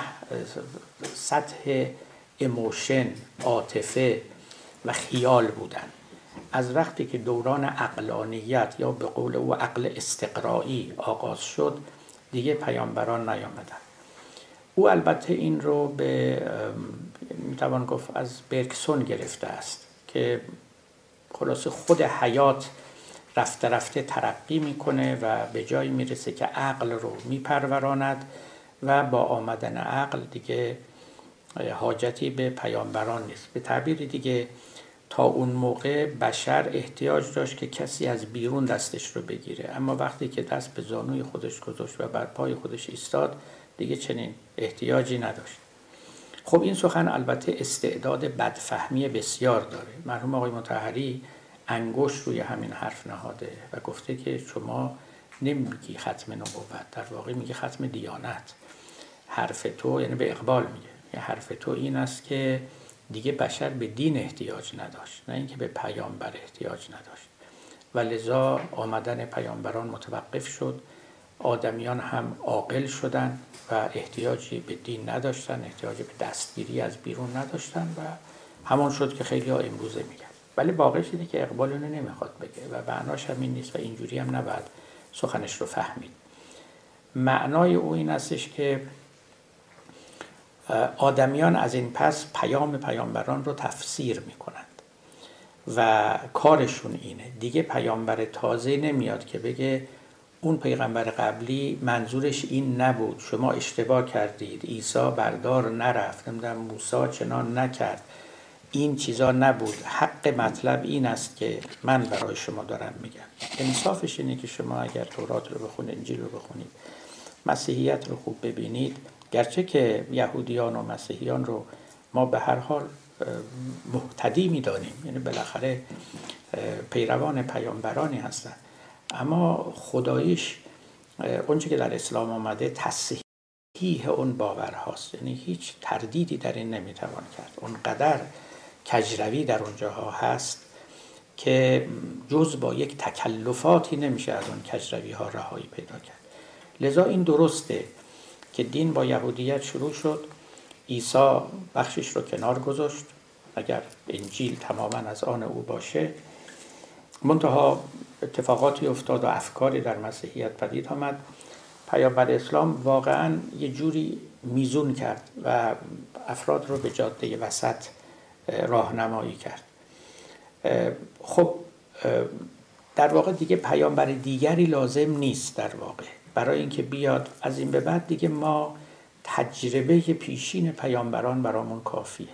Speaker 1: سطح ایموشن، عاطفه و خیال بودند. از وقتی که دوران عقلانیت یا به قول او عقل استقرایی آغاز شد دیگه پیامبران نیامدند. او البته این رو به میتوان گفت از برکسون گرفته است که خلاصه خود حیات رفته رفته ترقی میکنه و به جایی میرسه که عقل رو میپروراند و با آمدن عقل دیگه حاجتی به پیامبران نیست. به تعبیر دیگه تا اون موقع بشر احتیاج داشت که کسی از بیرون دستش رو بگیره، اما وقتی که دست به زانوی خودش گذاشت و بر پای خودش ایستاد دیگه چنین احتیاجی نداشت. خب این سخن البته استعداد بدفهمی بسیار داره. مرحوم آقای مطهری انگشت روی همین حرف نهاده و گفته که شما نمیگی ختم نبوت، در واقع میگی ختم دیانت. حرف تو یعنی به اقبال میگه، یعنی حرف تو این است که دیگه بشر به دین احتیاج نداشت، نه اینکه به پیامبر احتیاج نداشت و لذا آمدن پیامبران متوقف شد. آدمیان هم عاقل شدن و احتیاجی به دین نداشتن، احتیاجی به دستگیری از بیرون نداشتن و همون شد که خیلی ها امروزه میگن. ولی واقعش اینه که اقبال اونو نمیخواد بگه و معناش هم این نیست و اینجوری هم نباید سخنش رو فهمید. معنای او این استش که آدمیان از این پس پیام پیامبران رو تفسیر میکنند و کارشون اینه. دیگه پیامبر تازه نمیاد که بگه اون پیغمبر قبلی منظورش این نبود، شما اشتباه کردید، عیسی بردار نرفت، نمیدونم موسی چنان نکرد، این چیزا نبود. حق مطلب این است که من برای شما دارم میگم. انصافش اینه که شما اگر تورات رو بخونید، انجیل رو بخونید، مسیحیت رو خوب ببینید، گرچه که یهودیان و مسیحیان رو ما به هر حال مهتدی میدانیم، یعنی بالاخره پیروان پیامبرانی هستن، اما خداییش اونچه که در اسلام آمده تصحیح اون باورهاست، یعنی هیچ تردیدی در این نمیتوان کرد. اونقدر کجروی در اونجاها هست که جز با یک تکلفاتی نمیشه از اون کجروی ها رهایی پیدا کرد. لذا این درسته که دین با یهودیت شروع شد، عیسی بخشش رو کنار گذاشت اگر انجیل تماما از آن او باشه، منتها اتفاقاتی افتاد و افکاری در مسیحیت پدید آمد. پیامبر اسلام واقعا یه جوری میزون کرد و افراد رو به جاده وسط راهنمایی کرد. خب در واقع دیگه پیامبر دیگری لازم نیست در واقع برای اینکه بیاد. از این به بعد دیگه ما تجربه پیشین پیامبران برامون کافیه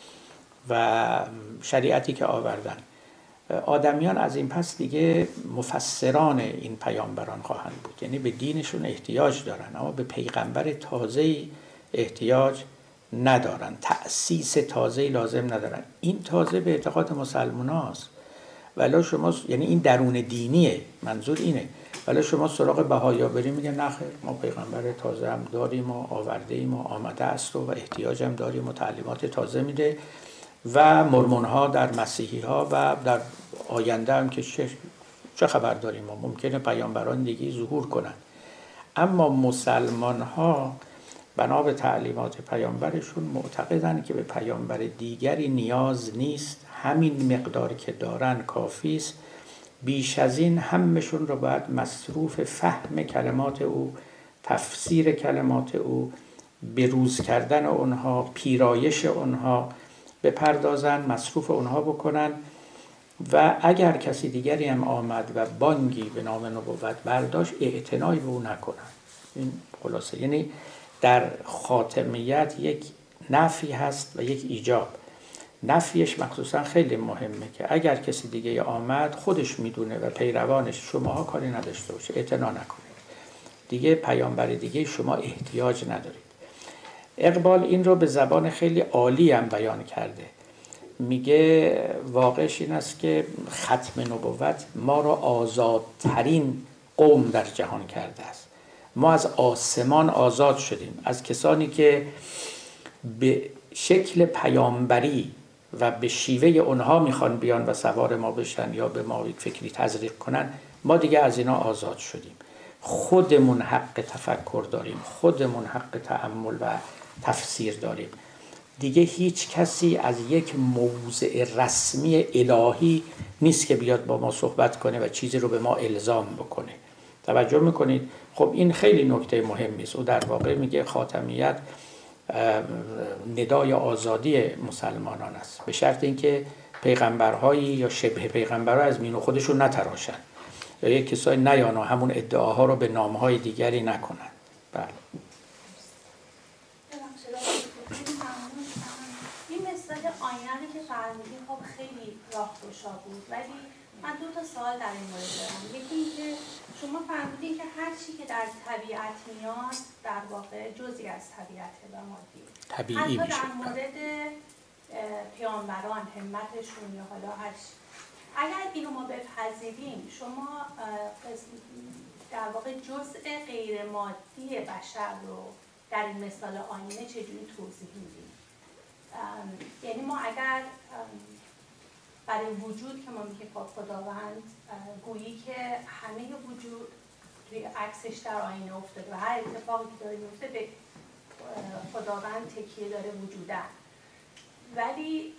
Speaker 1: و شریعتی که آوردن. آدمیان از این پس دیگه مفسران این پیامبران خواهند بود، یعنی به دینشون احتیاج دارن اما به پیغمبر تازه‌ای احتیاج ندارن، تأسیس تازه‌ای لازم ندارن. این تازه به اعتقاد مسلمان هاست، ولی شما یعنی این درون دینیه، منظور اینه. ولی شما سراغ بهایا بریم میگن نخیر، ما پیغمبر تازه هم داریم و آورده ایم و آمده است و احتیاج هم داریم و تعلیمات تازه میده و مرمون ها در مسیحی ها و در آینده هم که چه خبر داریم و ممکنه پیامبران دیگه ظهور کنن. اما مسلمان ها بنا به تعلیمات پیامبرشون معتقدن که به پیامبر دیگری نیاز نیست، همین مقدار که دارن کافی است. بیش از این همشون رو باید مصروف فهم کلمات او، تفسیر کلمات او، بروز کردن اونها، پیرایش اونها بپردازن، مصروف اونها بکنن و اگر کسی دیگری هم آمد و بانگی به نام نبوت برداشت اعتنایی به او نکنن. این خلاصه، یعنی در خاتمیت یک نفی هست و یک ایجاب. نفیش مخصوصا خیلی مهمه که اگر کسی دیگه آمد خودش میدونه و پیروانش، شماها کاری نداشته باشه، اعتنا نکنید، دیگه پیامبر دیگه شما احتیاج ندارید. اقبال این رو به زبان خیلی عالی هم بیان کرده. میگه واقعش این است که ختم نبوت ما رو آزادترین قوم در جهان کرده است. ما از آسمان آزاد شدیم، از کسانی که به شکل پیامبری و به شیوه اونها میخوان بیان و سوار ما بشن یا به ما یک فکری تزریق کنن. ما دیگه از اینا آزاد شدیم. خودمون حق تفکر داریم، خودمون حق تأمل و تفسیر داریم. دیگه هیچ کسی از یک موضع رسمی الهی نیست که بیاد با ما صحبت کنه و چیزی رو به ما الزام بکنه. توجه میکنید؟ خب این خیلی نکته مهمی است. او در واقع میگه خاتمیت ندای آزادی مسلمانان است، به شرط اینکه پیغمبرهایی یا شبه پیغمبرها از مینو خودشون نتراشن یا یک کسایی نیان و همون ادعاها رو به نامهای دیگری نکنن. بله.
Speaker 3: این مثال آینه که فرمودین خب خیلی راهگشا بود، ولی من 2 تا سوال در این مورد دارم. یکی اینکه شما فرمودین که هر چی که در طبیعت میاد در واقع جزئی از طبیعته و مادی.
Speaker 1: طبیعی
Speaker 3: حتی
Speaker 1: میشه.
Speaker 3: در مورد پیامبران، همتشون یا حالا هر چی. اگر اینو ما بپذیریم، شما در واقع جزء غیر مادی بشر رو در این مثال آینه چجوری توضیح میدیم؟ یعنی ما اگر برای وجود که ما میگیم خداوند گویی که همه وجود توی عکسش در آینه افتاده و هر اتفاقی که داره میفته به خداوند تکیه داره وجودن، ولی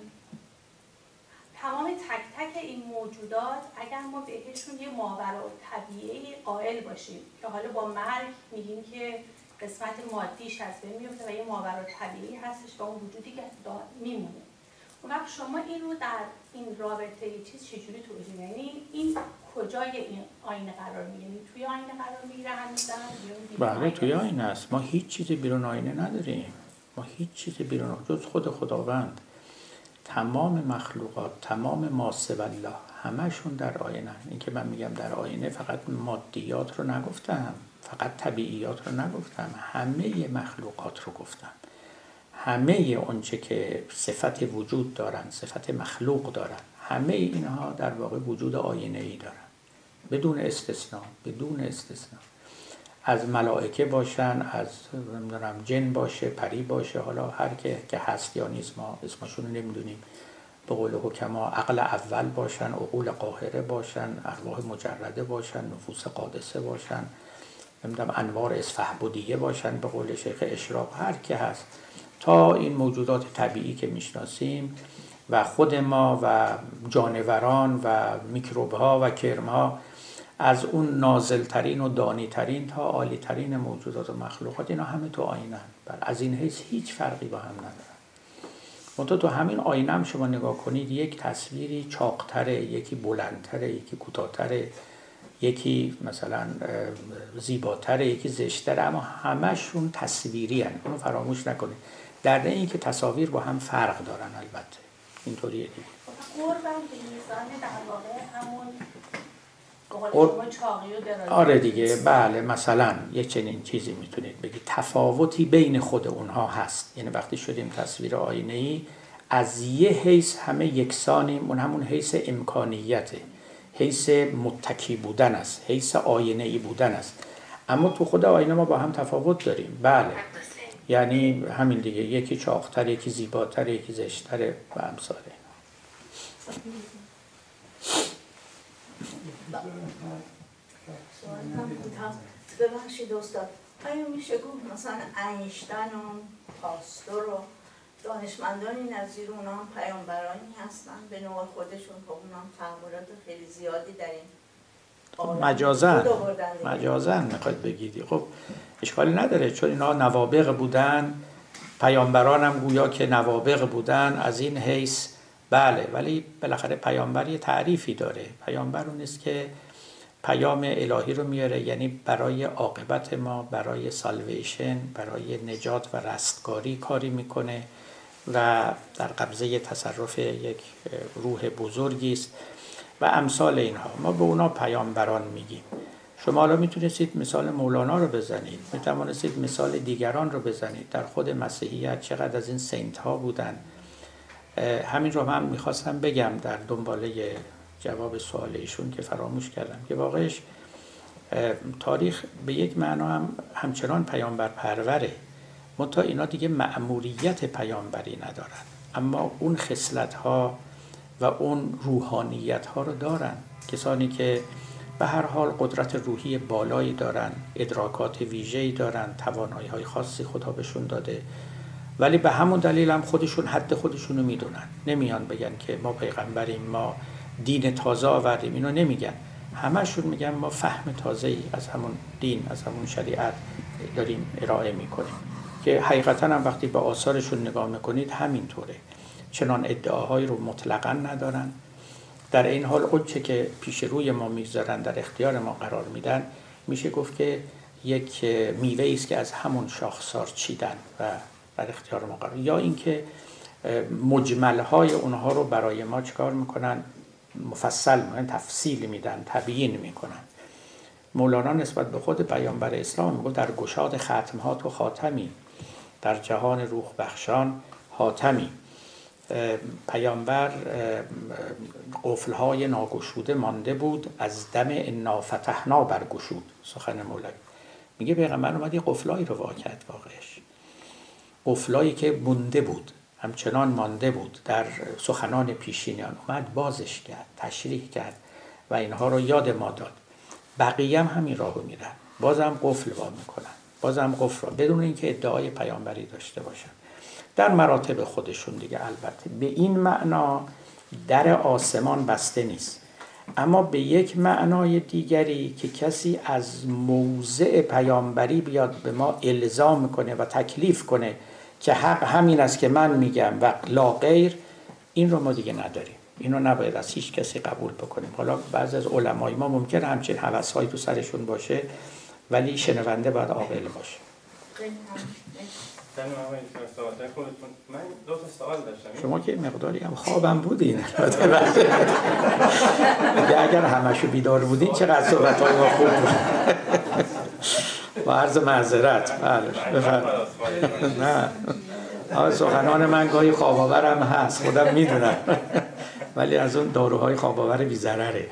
Speaker 3: تمام تک تک این موجودات اگر ما بهشون یه ماورالطبیعی قائل باشیم که حالا با مرگ میگیم که قسمت مادیش از بین میفته و یه ماورالطبیعی هستش و اون وجودی که میمونه، اون وقت شما این رو در این رابطه چیز چجوری توضیح میدید؟ یعنی این کجای این آینه قرار میگیره؟ یعنی توی آینه قرار میگیره هنوز؟
Speaker 1: بله توی آینه است. ما هیچ چیزی بیرون آینه نداریم. ما هیچ چیزی بیرون جز خود خداوند. تمام مخلوقات، تمام ما سوی الله، همشون در آینه. این که من میگم در آینه فقط مادیات رو نگفتم، فقط طبیعیات رو نگفتم، همه مخلوقات رو گفتم. همه اونچه که صفت وجود دارن، صفت مخلوق دارن، همه اینها در واقع وجود آینه‌ای دارن، بدون استثناء، بدون استثناء. از ملائکه باشن، از نمیدونم جن باشه، پری باشه، حالا هر که هست یا نیست ما اسمشون رو نمیدونیم. به قول حکما عقل اول باشن، عقول قاهره باشن، ارواح مجرده باشن، نفوس قادسه باشن، نمیدونم انوار اسفهبدیه باشن به قول شیخ اشراق، هر که هست، تا این موجودات طبیعی که میشناسیم و خود ما و جانوران و میکروب‌ها و کرم‌ها، از اون نازلترین و دانیترین تا عالیترین موجودات و مخلوقات، اینا همه تو آینه. از این حیث هیچ فرقی با هم ندارن. منتها تو همین آینه هم شما نگاه کنید، یک تصویری چاق‌تره، یکی بلندتره، یکی کوتاه‌تره، یکی مثلا زیباتره، یکی زشتره، اما همشون تصویری هن. اونو فراموش نکنید. در این که تصاویر با هم فرق دارن، البته اینطوریه دیگه.
Speaker 3: قربم به میزان در واقع همون
Speaker 1: آره دیگه، بله. مثلا یه چنین چیزی میتونید بگید، تفاوتی بین خود اونها هست. یعنی وقتی شدیم تصویر آینه‌ای، از یه حیث همه یکسانیم، اون همون حیث امکانیته، حیث متکی بودن است، حیث آینه‌ای بودن است. اما تو خود آینه ما با هم تفاوت داریم. بله، یعنی همین دیگه، یکی چاق‌تر، یکی زیباتر، یکی زشت‌تر و امثال.
Speaker 4: ببخشید استاد، آیا میشه گفت مثلا اینشتین و پاستور و دانشمندانی نظیر اونا هم پیامبرانی هستن به نوع خودشون؟ خب اونا هم تحولات خیلی زیادی در این
Speaker 1: مجازن میخواید بگیدی. خب اشکالی نداره، چون اینا نوابغ بودن، پیامبران هم گویا که نوابغ بودن از این حیث. بله، ولی بالاخره پیامبر یه تعریفی داره. پیامبر اون است که پیام الهی رو میاره، یعنی برای عاقبت ما، برای سالویشن، برای نجات و رستگاری کاری میکنه و در قبضه تصرف یک روح بزرگی است و امثال اینها. ما به اونا پیامبران میگیم. شما حالا میتونستید مثال مولانا رو بزنید، میتوانستید مثال دیگران رو بزنید. در خود مسیحیت چقدر از این سنت ها بودن. همین رو هم میخواستم بگم در دنباله جواب سوال ایشون که فراموش کردم، که واقعش تاریخ به یک معنا هم همچنان پیامبر پروره، منتها اینا دیگه مأموریت پیامبری ندارن، اما اون خصلت ها و اون روحانیت ها رو دارن. کسانی که به هر حال قدرت روحی بالایی دارن، ادراکات ویژه‌ای دارن، توانایی های خاصی خدا بهشون داده، ولی به همون دلیل هم خودشون حد خودشونو میدونن. نمیان بگن که ما پیغمبریم، ما دین تازه آوردیم، اینو نمیگن. همشون میگن ما فهم تازه‌ای از همون دین، از همون شریعت داریم ارائه میکنیم، که حقیقتا هم وقتی به آثارشون نگاه میکنید همینطوره. چنان ادعاهایی رو مطلقاً ندارن. در این حال اونچه که پیش روی ما میگذارن، در اختیار ما قرار میدن، میشه گفت که یک میوه‌ای است که از همون شاخسار چیدن و در اختیار ما قرار. یا اینکه مجمل‌های اونها رو برای ما چکار میکنن؟ مفصل میکنن، تفصیل میدن، تبیین میکنن. مولانا نسبت به خود پیامبر اسلام میگه در گشاد ختم‌ها تو خاتمی، در جهان روح بخشان حاتمی. پیامبر قفل‌های ناگشوده مانده بود، از دم انا فتحنا برگشود. سخن مولوی میگه پیغمبر اومد یه قفلایی رو وا کرد، واقعش قفلایی که مونده بود، همچنان مانده بود در سخنان پیشینیان، اومد بازش کرد، تشریح کرد و اینها رو یاد ما داد. بقیه هم همین راهو میرن، بازم قفل وا میکنن، بازم قفل، بدون اینکه ادعای پیامبری داشته باشن، در مراتب خودشون دیگه. البته به این معنا در آسمان بسته نیست، اما به یک معنای دیگری که کسی از موضع پیامبری بیاد به ما الزام کنه و تکلیف کنه که حق همین است که من میگم و لا غیر، این رو ما دیگه نداریم. اینو نباید از هیچ کسی قبول بکنیم. حالا بعضی از علمای ما ممکن همچین هوس‌هایی تو سرشون باشه، ولی شنونده باید عاقل باشه.
Speaker 5: من دو تا سوال داشتم.
Speaker 1: شما که مقداری هم خوابم بودین. اگر همشو بیدار بودین چقدر صحبت‌های ما خوب بود. با عرض معذرت. بله بفرمایید. نه سخنان من گاهی خواب‌آورم هست، خودم میدونم، ولی از اون داروهای خواب‌آور بی‌ضرره.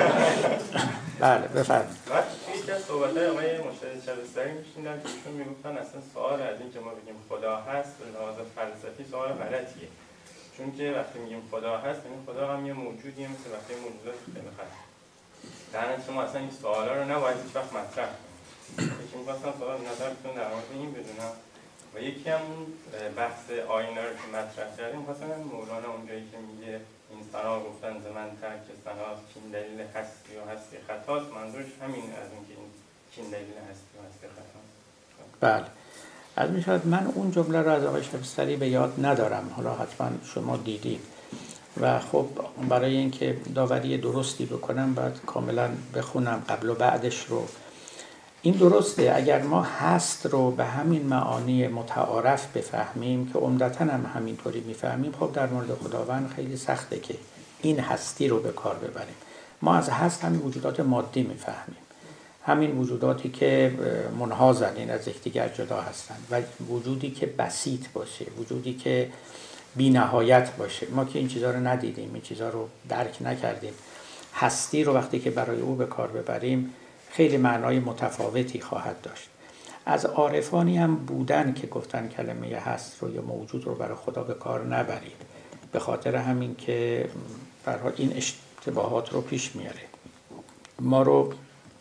Speaker 1: بله بفرمایید.
Speaker 5: یکی از صحبت‌های آقای مشهد شبستری می‌شنیدم که ایشون میگفتن اصلا سوال از این که ما بگیم خدا هست به لحاظ فلسفی سوال غلطیه، چون که وقتی میگیم خدا هست یعنی خدا هم یه موجودیه مثل وقتی موجودات خیلی خاص. در نتیجه ما اصلا این سوالا رو نباید هیچ وقت مطرح کنیم. یکی می‌خواستم سوال نظرتون در مورد این بدونم و یکی هم بحث آینه رو که مطرح کردیم، می‌خواستم مولانا اونجایی که میگه این سنا گفتن ز من ترک سناست کین دلیل هستی و هستی خطاست، منظورش همین از این که این کین دلیل هستی و هستی خطاست.
Speaker 1: بله از میشود من اون جمله رو از آقای شبستری به یاد ندارم، حالا حتما شما دیدید و خب برای اینکه داوری درستی بکنم باید کاملا بخونم قبل و بعدش رو. این درسته اگر ما هست رو به همین معانی متعارف بفهمیم که عمدتاً هم همینطوری میفهمیم، خب در مورد خداوند خیلی سخته که این هستی رو به کار ببریم. ما از هست همین وجودات مادی میفهمیم، همین وجوداتی که منحازن، این از یکدیگر جدا هستن، و وجودی که بسیط باشه، وجودی که بی نهایت باشه. ما که این چیزا رو ندیدیم، این چیزا رو درک نکردیم. هستی رو وقتی که برای او به کار ببریم خیلی معنای متفاوتی خواهد داشت. از عارفانی هم بودن که گفتن کلمه هست رو یا موجود رو برای خدا به کار نبرید، به خاطر همین که برای این اشتباهات رو پیش میاره. ما رو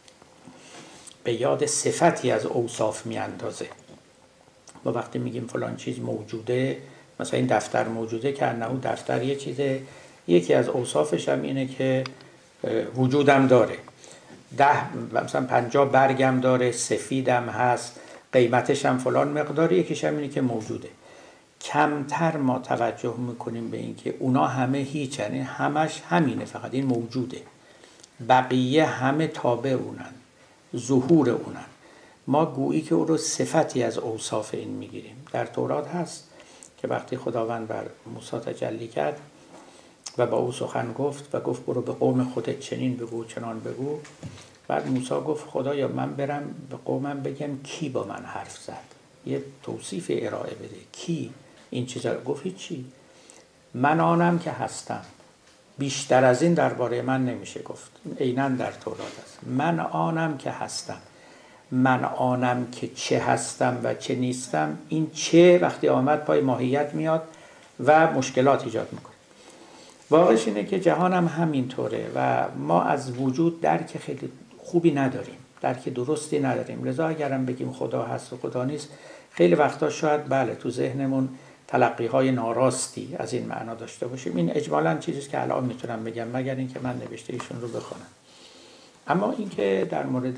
Speaker 1: به یاد صفتی از اوصاف میاندازه. ما وقتی میگیم فلان چیز موجوده، مثلا این دفتر موجوده، که انه دفتر یه چیزه، یکی از اوصافش هم اینه که وجودم داره، 10 مثلا 50 برگم داره، سفیدم هست، قیمتش هم فلان مقداری، یکیش هم اینه که موجوده. کمتر ما توجه میکنیم به این که اونا همه هیچ، یعنی همش همینه، فقط این موجوده، بقیه همه تابع اونن، ظهور اونن. ما گویی که او رو صفتی از اوصاف این میگیریم. در تورات هست که وقتی خداوند بر موسی تجلی کرد و با او سخن گفت و گفت برو به قوم خودت چنین بگو چنان بگو، بعد موسی گفت خدایا من برم به قومم بگم کی با من حرف زد، یه توصیف ارائه بده، کی این چیزا گفت؟ هیچی، من آنم که هستم. بیشتر از این درباره من نمیشه گفت. عیناً در تورات است، من آنم که هستم. من آنم که چه هستم و چه نیستم، این چه وقتی آمد پای ماهیت میاد و مشکلات ایجاد میکنه. واقعش اینه که جهان هم همینطوره و ما از وجود درک خیلی خوبی نداریم، درک درستی نداریم. لذا اگرم بگیم خدا هست و خدا نیست، خیلی وقتا شاید بله تو ذهنمون تلقی‌های ناراستی از این معنا داشته باشیم. این اجمالاً چیزی که الان میتونم بگم، مگر اینکه من نوشته ایشون رو بخونم. اما اینکه در مورد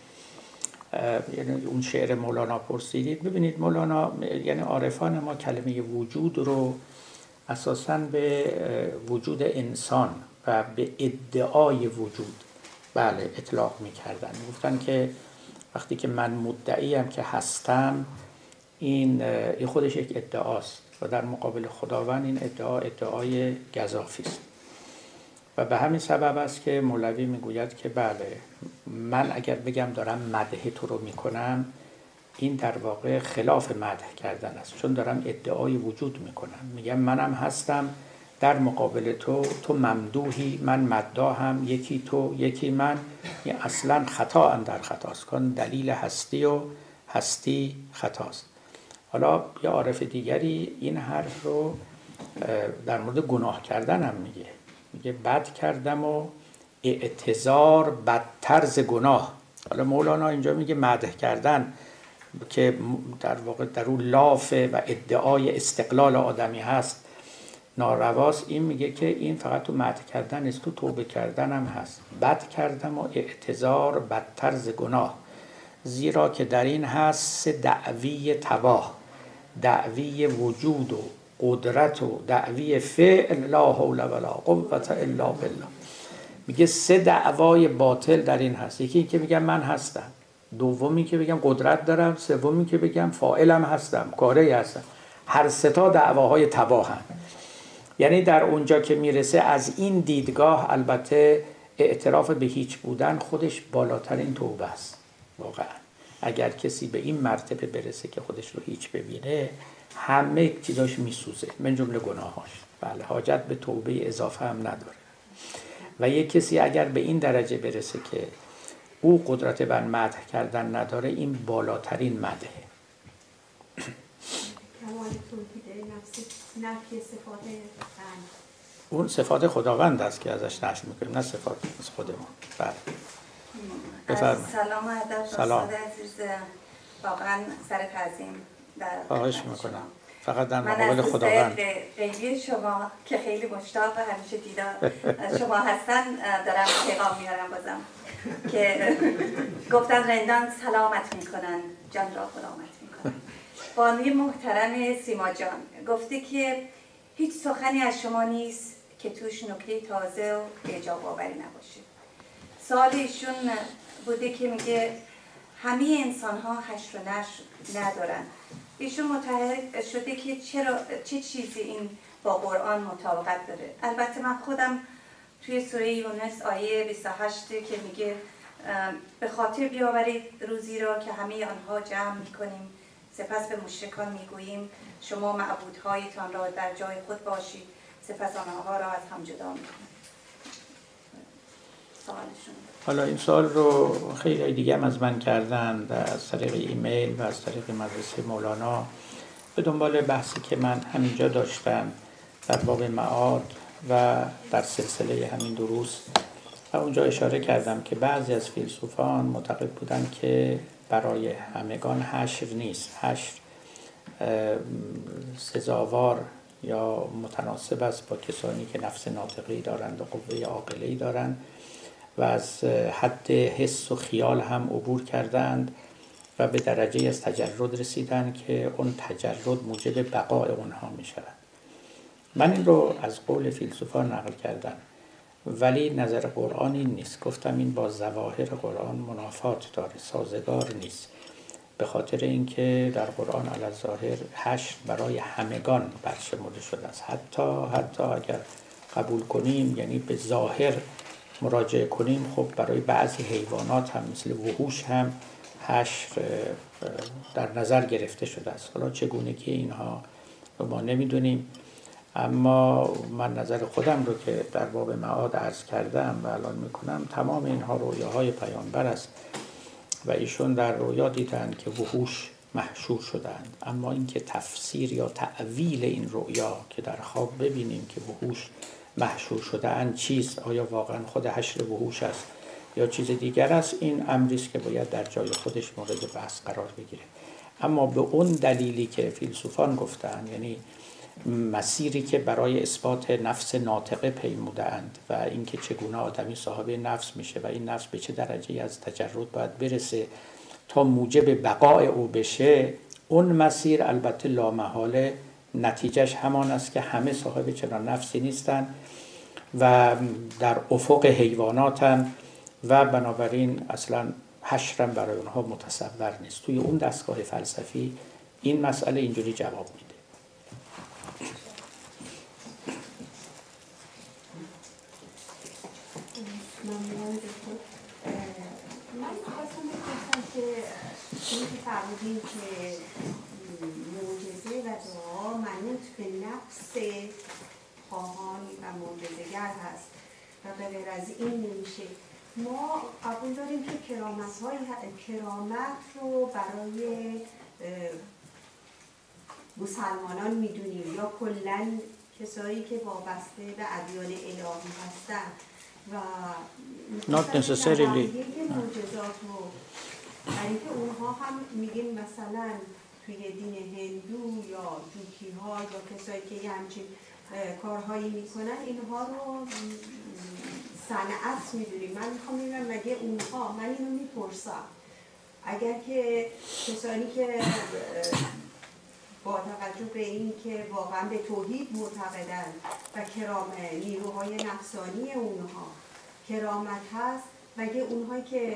Speaker 1: یعنی اون شعر مولانا پرسیدید، ببینید مولانا یعنی عارفان ما کلمه وجود رو اساساً به وجود انسان و به ادعای وجود بله اطلاق می‌کردن. گفتن که وقتی که من مدعیم که هستم، این خودش یک ادعاست و در مقابل خداوند این ادعای گزافی است. و به همین سبب است که مولوی میگوید که بله من اگر بگم دارم مدح تو رو میکنم، این در واقع خلاف مدح کردن است، چون دارم ادعای وجود میکنم، میگم منم هستم در مقابل تو ممدوحی، من مداحم، یکی تو یکی من. این اصلا خطا اندر خطاست، کن دلیل هستی و هستی خطاست. حالا یه عارف دیگری این حرف رو در مورد گناه کردن هم میگه بد کردم و اعتذار بدتر ز گناه. حالا مولانا اینجا میگه مدح کردن که در واقع در اون لاف و ادعای استقلال آدمی هست نارواست، این میگه که این فقط تو مدح کردن است، تو توبه کردن هم هست. بد کردم و اعتذار بدتر ز گناه، زیرا که در این هست دعوی تباه، دعوی وجود و قدرت و دعوی فعل، لا حول ولا قوة الا بالله. میگه 3 دعوای باطل در این هست. یکی این که میگم من هستم، دومی که بگم قدرت دارم، سومی که بگم فاعلم هستم، کاری هستم. هر 3 تا دعواهای تباهن. یعنی در اونجا که میرسه از این دیدگاه البته اعتراف به هیچ بودن خودش بالاترین توبه است. واقعا اگر کسی به این مرتبه برسه که خودش رو هیچ ببینه، همه چیزاش میسوزه من جمله گناهاش. بله، حاجت به توبه اضافه هم نداره. و یک کسی اگر به این درجه برسه که او قدرت بر مدح کردن نداره، این بالاترین مدحه.
Speaker 6: کمال توحید نفسی، نفی صفات بند.
Speaker 1: اون صفات خداوند است که ازش نفی میکنیم، نه صفات از خودمون. بله. بفرمایید.
Speaker 7: سلام و ادب
Speaker 1: سلام.
Speaker 7: استاد عزیز، واقعا سر تعظیم در
Speaker 1: خواهش میکنم. فقط در
Speaker 7: من
Speaker 1: مقابل خداوند.
Speaker 7: قیلی شما که خیلی مشتاق همیشه دیدار شما هستن دارم پیغام میارم بازم که گفتن رندان سلامت میکنن، جان را غلامت میکنن. بانوی محترم سیما جان گفته که هیچ سخنی از شما نیست که توش نکته تازه و اعجاب آوری نباشه. سوال ایشون بوده که میگه همه انسان ها حشر و نشر ندارن. ایشون متحد شده که چه چیزی این با قرآن مطابقت داره. البته من خودم توی سوره یونس آیه 28 که میگه به خاطر بیاورید روزی را که همه آنها جمع میکنیم، سپس به مشرکان میگوییم شما معبودهایتان را در جای خود باشید، سپس آنها را از هم جدا میکنید. سوالشون.
Speaker 1: حالا این سوال رو خیلی دیگه هم از من کردن از طریق ایمیل و از طریق مدرسه مولانا به دنبال بحثی که من همینجا داشتم در باب معاد و در سلسله همین دروس، و اونجا اشاره کردم که بعضی از فیلسوفان معتقد بودن که برای همگان حشر نیست. حشر سزاوار یا متناسب است با کسانی که نفس ناطقی دارند و قوه عاقله‌ای دارند و از حد حس و خیال هم عبور کردند و به درجه از تجرد رسیدند که اون تجرد موجب بقای اونها می شود. من این رو از قول فیلسوفان نقل کردم، ولی نظر قرآن این نیست. گفتم این با ظواهر قرآن منافات داره، سازگار نیست، به خاطر اینکه در قرآن علی الظاهر حشر برای همگان برشمرده شده است. حتی اگر قبول کنیم، یعنی به ظاهر مراجعه کنیم، خب برای بعضی حیوانات هم مثل وحوش هم حشر در نظر گرفته شده است. حالا چگونگی اینها رو ما نمیدونیم، اما من نظر خودم رو که در باب معاد عرض کردم و الان میکنم، تمام اینها رویاهای پیامبر است و ایشون در رویا دیدن که وحوش محشور شدند. اما اینکه تفسیر یا تعویل این رویا که در خواب ببینیم که وحوش محشور شده اند چیست، آیا واقعا خود حشر وحوش است یا چیز دیگر است، این امری است که باید در جای خودش مورد بحث قرار بگیره. اما به اون دلیلی که فیلسوفان گفتن، یعنی مسیری که برای اثبات نفس ناطقه پیمودند و اینکه چگونه آدمی صاحب نفس میشه و این نفس به چه درجه از تجرد باید برسه تا موجب بقای او بشه، اون مسیر البته لامحاله نتیجهش همان است که همه صاحب چنان نفسی نیستند و در افق حیواناتن و بنابراین اصلا حشرم برای اونها متصور نیست. توی اون دستگاه فلسفی این مسئله اینجوری جواب میده.
Speaker 6: من خواستم می‌خواستم که این که فرمودین که معجزه و دعا منوط به نفس خواهان و معجزه‌گر هست و به غیر از این نمیشه. ما قبول داریم که کرامت رو برای مسلمانان میدونیم یا کلاً کسایی که وابسته به ادیان الهی هستن و
Speaker 1: not necessarily
Speaker 6: معجزات رو برای اینکه اونها هم میگیم مثلا توی دین هندو یا جوکی ها یا کسایی که یه همچین کارهایی میکنن اینها رو صنعت میدونیم. من میخوام ببینم مگه اونها، من اینو میپرسم، اگر که کسانی که با توجه به این که واقعا به توحید معتقدن و نیروهای نفسانی اونها کرامت هست، مگه اونهایی که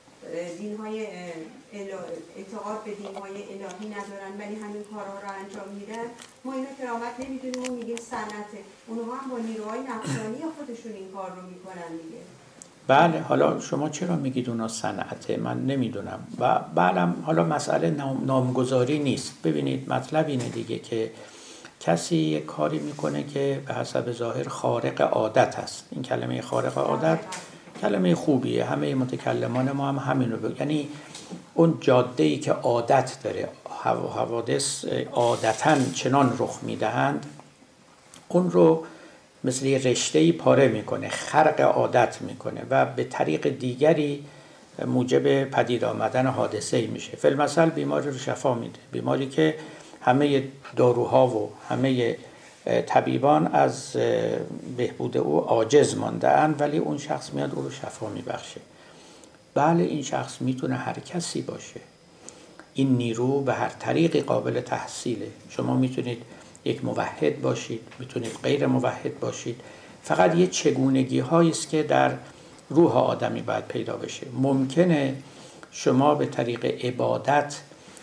Speaker 6: دینهای اعتقاد به دینهای الهی ندارن ولی همین کارها رو انجام میدن، ما اینا کرامت نمیدونیم و میگیم صنعته. اونها هم با نیروهای نفسانی خودشون این کار رو میکنن دیگه.
Speaker 1: بله، حالا شما چرا میگید اونا صنعته؟ من نمیدونم. و بله، حالا مسئله نامگذاری نیست. ببینید مطلب اینه دیگه که کسی یک کاری میکنه که به حسب ظاهر خارق عادت است. این کلمه خارق عادت کلمه خوبیه، همه متکلمان ما هم همینو بگن، یعنی اون جاده‌ای که عادت داره، حوادث عادتاً چنان رخ میدهند، اون رو مثل یه رشته‌ای پاره میکنه، خرق عادت میکنه و به طریق دیگری موجب پدید آمدن حادثه‌ای میشه. فی‌المثل بیماری رو شفا میده، بیماری که همه داروها و همه طبیبان از بهبود او عاجز مانده‌اند، ولی اون شخص میاد او رو شفا میبخشه. بله، این شخص میتونه هر کسی باشه، این نیرو به هر طریقی قابل تحصیله. شما میتونید یک موحد باشید، میتونید غیر موحد باشید، فقط یه چگونگی هایی است که در روح آدمی باید پیدا بشه. ممکنه شما به طریق عبادت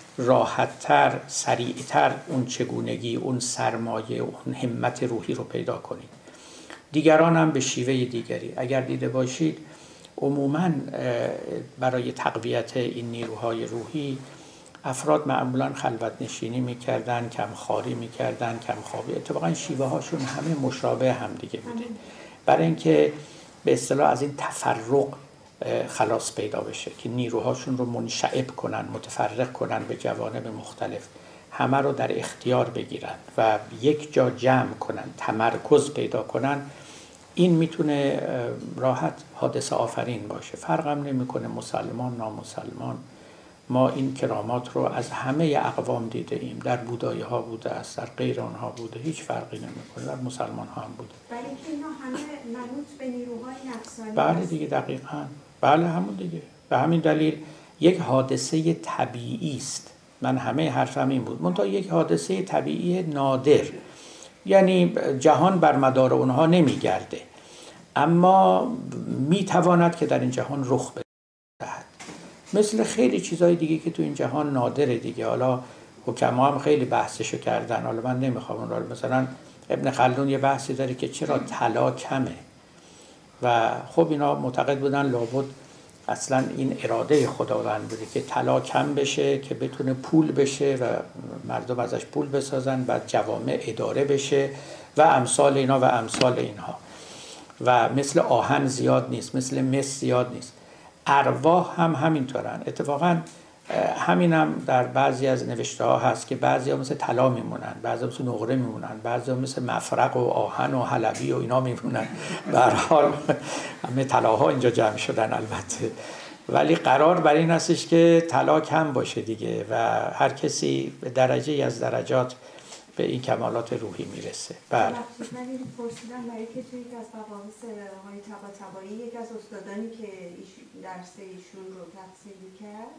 Speaker 1: راحت‌تر، سریعتر اون چگونگی، اون سرمایه، اون همت روحی رو پیدا کنید. دیگران هم به شیوه دیگری. اگر دیده باشید عموماً برای تقویت این نیروهای روحی افراد معمولاً خلوت نشینی میکردن، کمخواری میکردن، کمخوابی. اتفاقاً شیوه هاشون همه مشابه هم دیگه بوده، برای اینکه به اصطلاح از این تفرق خلاص پیدا بشه که نیروهاشون رو منشعب کنن، متفرق کنن به جوانب مختلف، همه رو در اختیار بگیرن و یک جا جمع کنن، تمرکز پیدا کنن. این میتونه راحت حادثه آفرین باشه. فرقم نمیکنه مسلمان نامسلمان. ما این کرامات رو از همه اقوام دیده ایم، در بودایی ها بوده است، در غیر آنها بوده، هیچ فرقی نمیکنه، در مسلمان ها هم بوده.
Speaker 6: ولی که اینا همه منوط به نیروهای نفسانی.
Speaker 1: بله دیگه، دقیقاً. بله همون دیگه. به همین دلیل یک حادثه طبیعی است. من همه حرفم این بود، منتها یک حادثه طبیعی نادر، یعنی جهان بر مدار اونها نمیگرده، اما میتواند که در این جهان رخ بدهد، مثل خیلی چیزهای دیگه که تو این جهان نادره دیگه. حالا حکما هم خیلی بحثشو کردن، حالا من نمیخوام اون رو، مثلا ابن خلدون یه بحثی داره که چرا طلا کمه و خب اینا معتقد بودن لابد اصلا این اراده خداوند بوده که طلا کم بشه که بتونه پول بشه و مردم ازش پول بسازن، بعد جوامع اداره بشه و امثال اینا و امثال اینها. و مثل آهن زیاد نیست، مثل مس زیاد نیست. ارواح هم همینطورن. اتفاقا همین هم در بعضی از نوشته ها هست که بعضی ها مثل طلا میمونن، بعضی ها مثل نقره میمونن، بعضی ها مثل مفرق و آهن و حلبی و اینا میمونن. به هر حال همه طلاها اینجا جمع شدن البته، ولی قرار بر این هستش که طلا کم باشه دیگه و هر کسی به درجه از درجات به این کمالات روحی میرسه. بله.
Speaker 6: من این پرسیدم برای که توی یک از مباحث آقای طباطبایی یک از استادانی که درس ایشون رو تفسیر میکرد،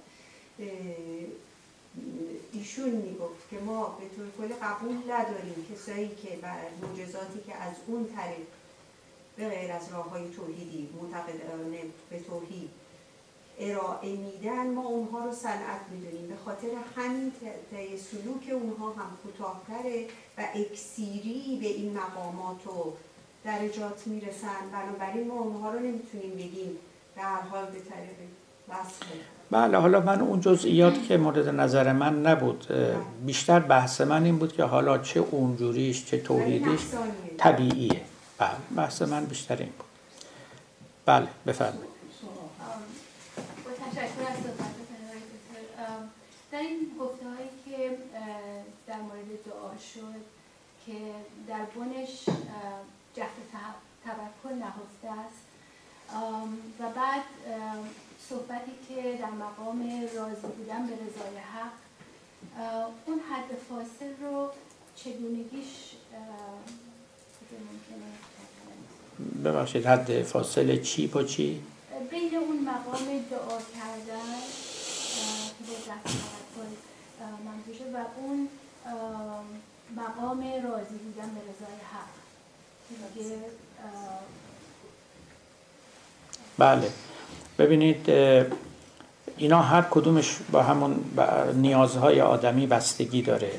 Speaker 6: ایشون میگفت که ما به طور کلی قبول نداریم کسایی که بر معجزاتی که از اون طریق به غیر از راه‌های توحیدی معتقدانه به توحید ارائه میدن، ما اونها رو صنعت میدونیم. به خاطر همین طی سلوک اونها هم کوتاه‌تره و اکسیری به این مقامات و درجات میرسن. بنابراین ما اونها رو نمیتونیم بگیم به هر حال به طریق وصفه.
Speaker 1: بله، حالا من اون جزئیات که مورد نظر من نبود، بیشتر بحث من این بود که حالا چه اونجوریش چه توحیدیش طبیعیه. بله، بحث من بیشتر این بود. بله بفرمایید.
Speaker 3: با تشکر از صحبتتون آقای دکتر. در این گفته‌هایی که در مورد دعا شد که در بنش جهت توکل نهفته است و بعد صحبتی که در مقام راضی بودن به رضای حق، اون حد فاصل رو چگونگیش ممکنه؟
Speaker 1: ببخشید، حد فاصله چی با چی؟
Speaker 3: بین اون مقام دعا کردن که با جهت توکل منظور شد و اون مقام راضی بودن به رضای حق که
Speaker 1: بله، ببینید اینا هر کدومش با همون نیازهای آدمی بستگی داره.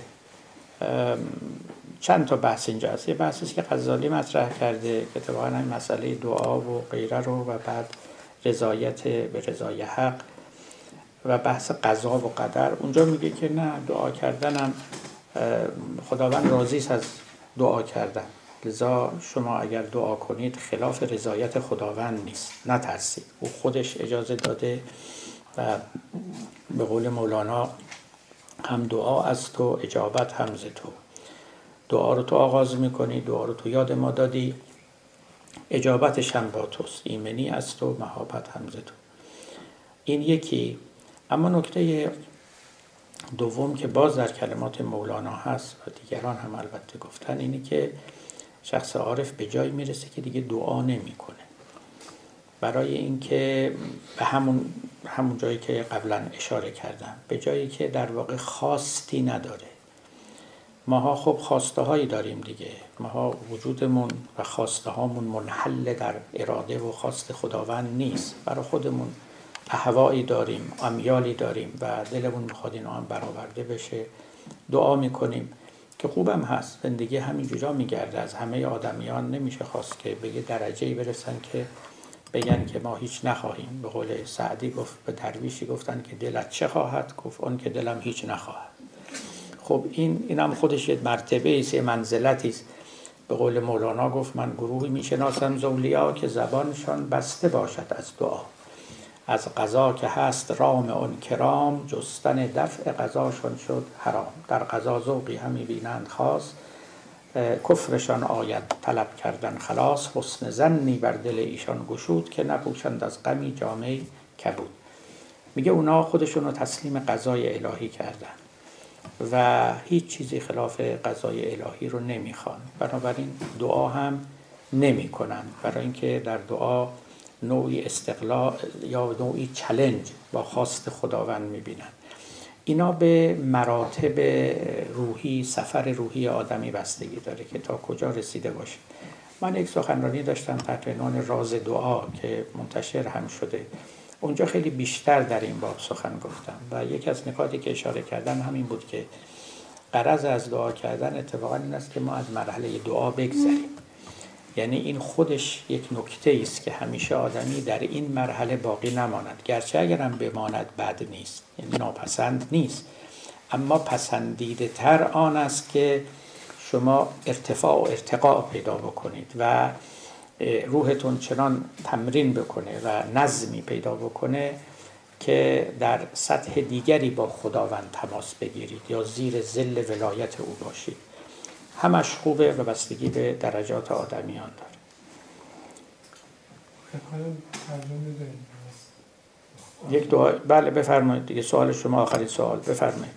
Speaker 1: چند تا بحث اینجا هست. یه بحثی که غزالی مطرح کرده که اتفاقاً این مسئله دعا و غیره رو و بعد رضایت به رضای حق و بحث قضا و قدر، اونجا میگه که نه، دعا کردنم خداوند راضی است از دعا کردن، لذا شما اگر دعا کنید خلاف رضایت خداوند نیست، نترسید. او خودش اجازه داده و به قول مولانا هم دعا از تو، اجابت هم ز تو. دعا رو تو آغاز میکنی، دعا رو تو یاد ما دادی، اجابتش هم با توست، ایمنی از تو، مهابت هم ز تو. این یکی. اما نکته دوم که باز در کلمات مولانا هست و دیگران هم البته گفتن، اینی که شخص عارف به جایی میرسه که دیگه دعا نمیکنه، برای اینکه به همون جایی که قبلا اشاره کردم، به جایی که در واقع خواستی نداره. ماها خب خواسته هایی داریم دیگه، ماها وجودمون و خواسته هامون منحل در اراده و خواست خداوند نیست. برای خودمون اهوایی داریم، امیالی داریم و دلمون میخواد اینا هم برآورده بشه. دعا میکنیم که خوبم هست، زندگی همینجوری میگرده. از همه آدمیان نمیشه خواست که به یه درجه‌ای برسن که بگن که ما هیچ نخواهیم. به قول سعدی گفت، به درویشی گفتن که دلت چه خواهد؟ گفت اون که دلم هیچ نخواهد. خب این هم خودش یه مرتبه است، یه منزلتی است. به قول مولانا گفت من گروهی میشناسم زولیا که زبانشان بسته باشد از دعا، از قضا که هست رام اون کرام، جستن دفع قضاشون شد حرام. در قضا ذوقی همی بینند خاص، کفرشان آید طلب کردن خلاص. حسن ظنی بر دل ایشان گشود، که نپوشند از غمی جامه کبود. میگه اونا خودشون رو تسلیم قضای الهی کردن و هیچ چیزی خلاف قضای الهی رو نمیخوان، بنابراین دعا هم نمیکنن، برای اینکه در دعا نوعی استقلال یا نوعی چالش با خواست خداوند میبینن. اینا به مراتب روحی، سفر روحی آدمی بستگی داره که تا کجا رسیده باشه. من یک سخنرانی داشتم تحت عنوان راز دعا که منتشر هم شده، اونجا خیلی بیشتر در این باب سخن گفتم و یکی از نکاتی که اشاره کردم همین بود که غرض از دعا کردن اتفاقا این است که ما از مرحله دعا بگذریم. یعنی این خودش یک نکته است که همیشه آدمی در این مرحله باقی نماند، گرچه اگرم بماند بد نیست، یعنی ناپسند نیست، اما پسندیده تر آن است که شما ارتفاع و ارتقاء پیدا بکنید و روحتون چنان تمرین بکنه و نظمی پیدا بکنه که در سطح دیگری با خداوند تماس بگیرید یا زیر ظل ولایت او باشید. همش خوبه و بستگی به درجات آدمیان داره. یک دعا. بله بفرمایید دیگه، سوال شما آخرین سوال، بفرمایید.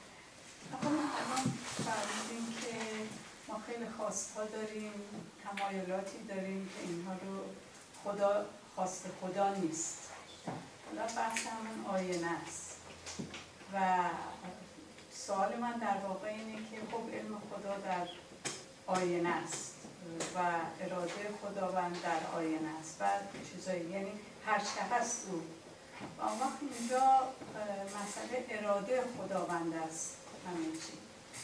Speaker 8: فرمودیم که ما خیلی خواستها داریم، تمایلاتی داریم که اینها رو خدا خواست خدا نیست. حالا بحث همون آینه است و سوال من در واقع اینه که خب علم خدا در آینه است و اراده خداوند در آینه است و چیزایی، یعنی هر چه هست او. و اون وقت اینجا مسئله اراده خداوند است همه چی.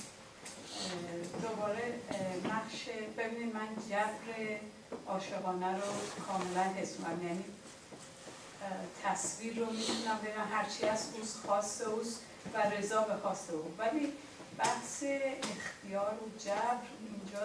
Speaker 8: دوباره نقش، ببینید من جبر عاشقانه رو کاملا حس کنم، یعنی تصویر رو میتونم بگم هرچی از اوست خواست اوست و رضا به خواست او، ولی بحث اختیار و جبر اینجا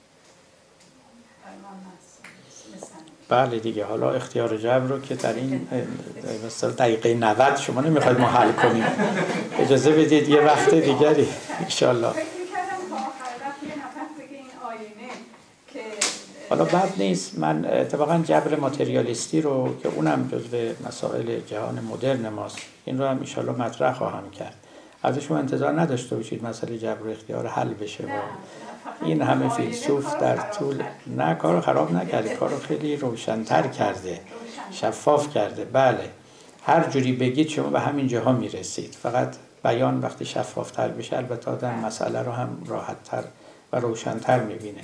Speaker 8: من
Speaker 1: بله دیگه. حالا اختیار جبر رو که در این مثلا دقیقه 90 شما نمیخواید ما حل کنیم، اجازه بدید یه وقت دیگری انشالله.
Speaker 8: فکر میکردم تا آخر وقت یه نفر بگه این آینه که
Speaker 1: حالا بد نیست. من اتفاقا جبر ماتریالیستی رو که اونم جزو مسائل جهان مدرن ماست، این رو هم انشالله مطرح خواهم کرد. از شما انتظار نداشته باشید مسئله جبر و اختیار حل بشه و این همه فیلسوف در طول نه کارو خراب نکرده، کارو خیلی روشن‌تر کرده، شفاف کرده. بله هر جوری بگید شما به همین جاها میرسید، فقط بیان وقتی شفافتر بشه البته آدم مسئله رو هم راحت‌تر و روشن‌تر میبینه.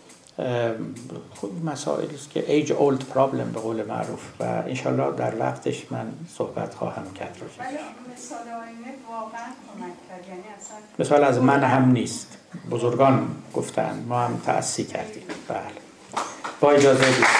Speaker 1: خود مسائلی است که age old problem به قول معروف و انشالله در وقتش من صحبت خواهم کرد روش.
Speaker 8: مثال آینه واقعا کمک کرد، یعنی اصلا
Speaker 1: مثال از من هم نیست، بزرگان گفتن، ما هم تأسی کردیم. بله با اجازه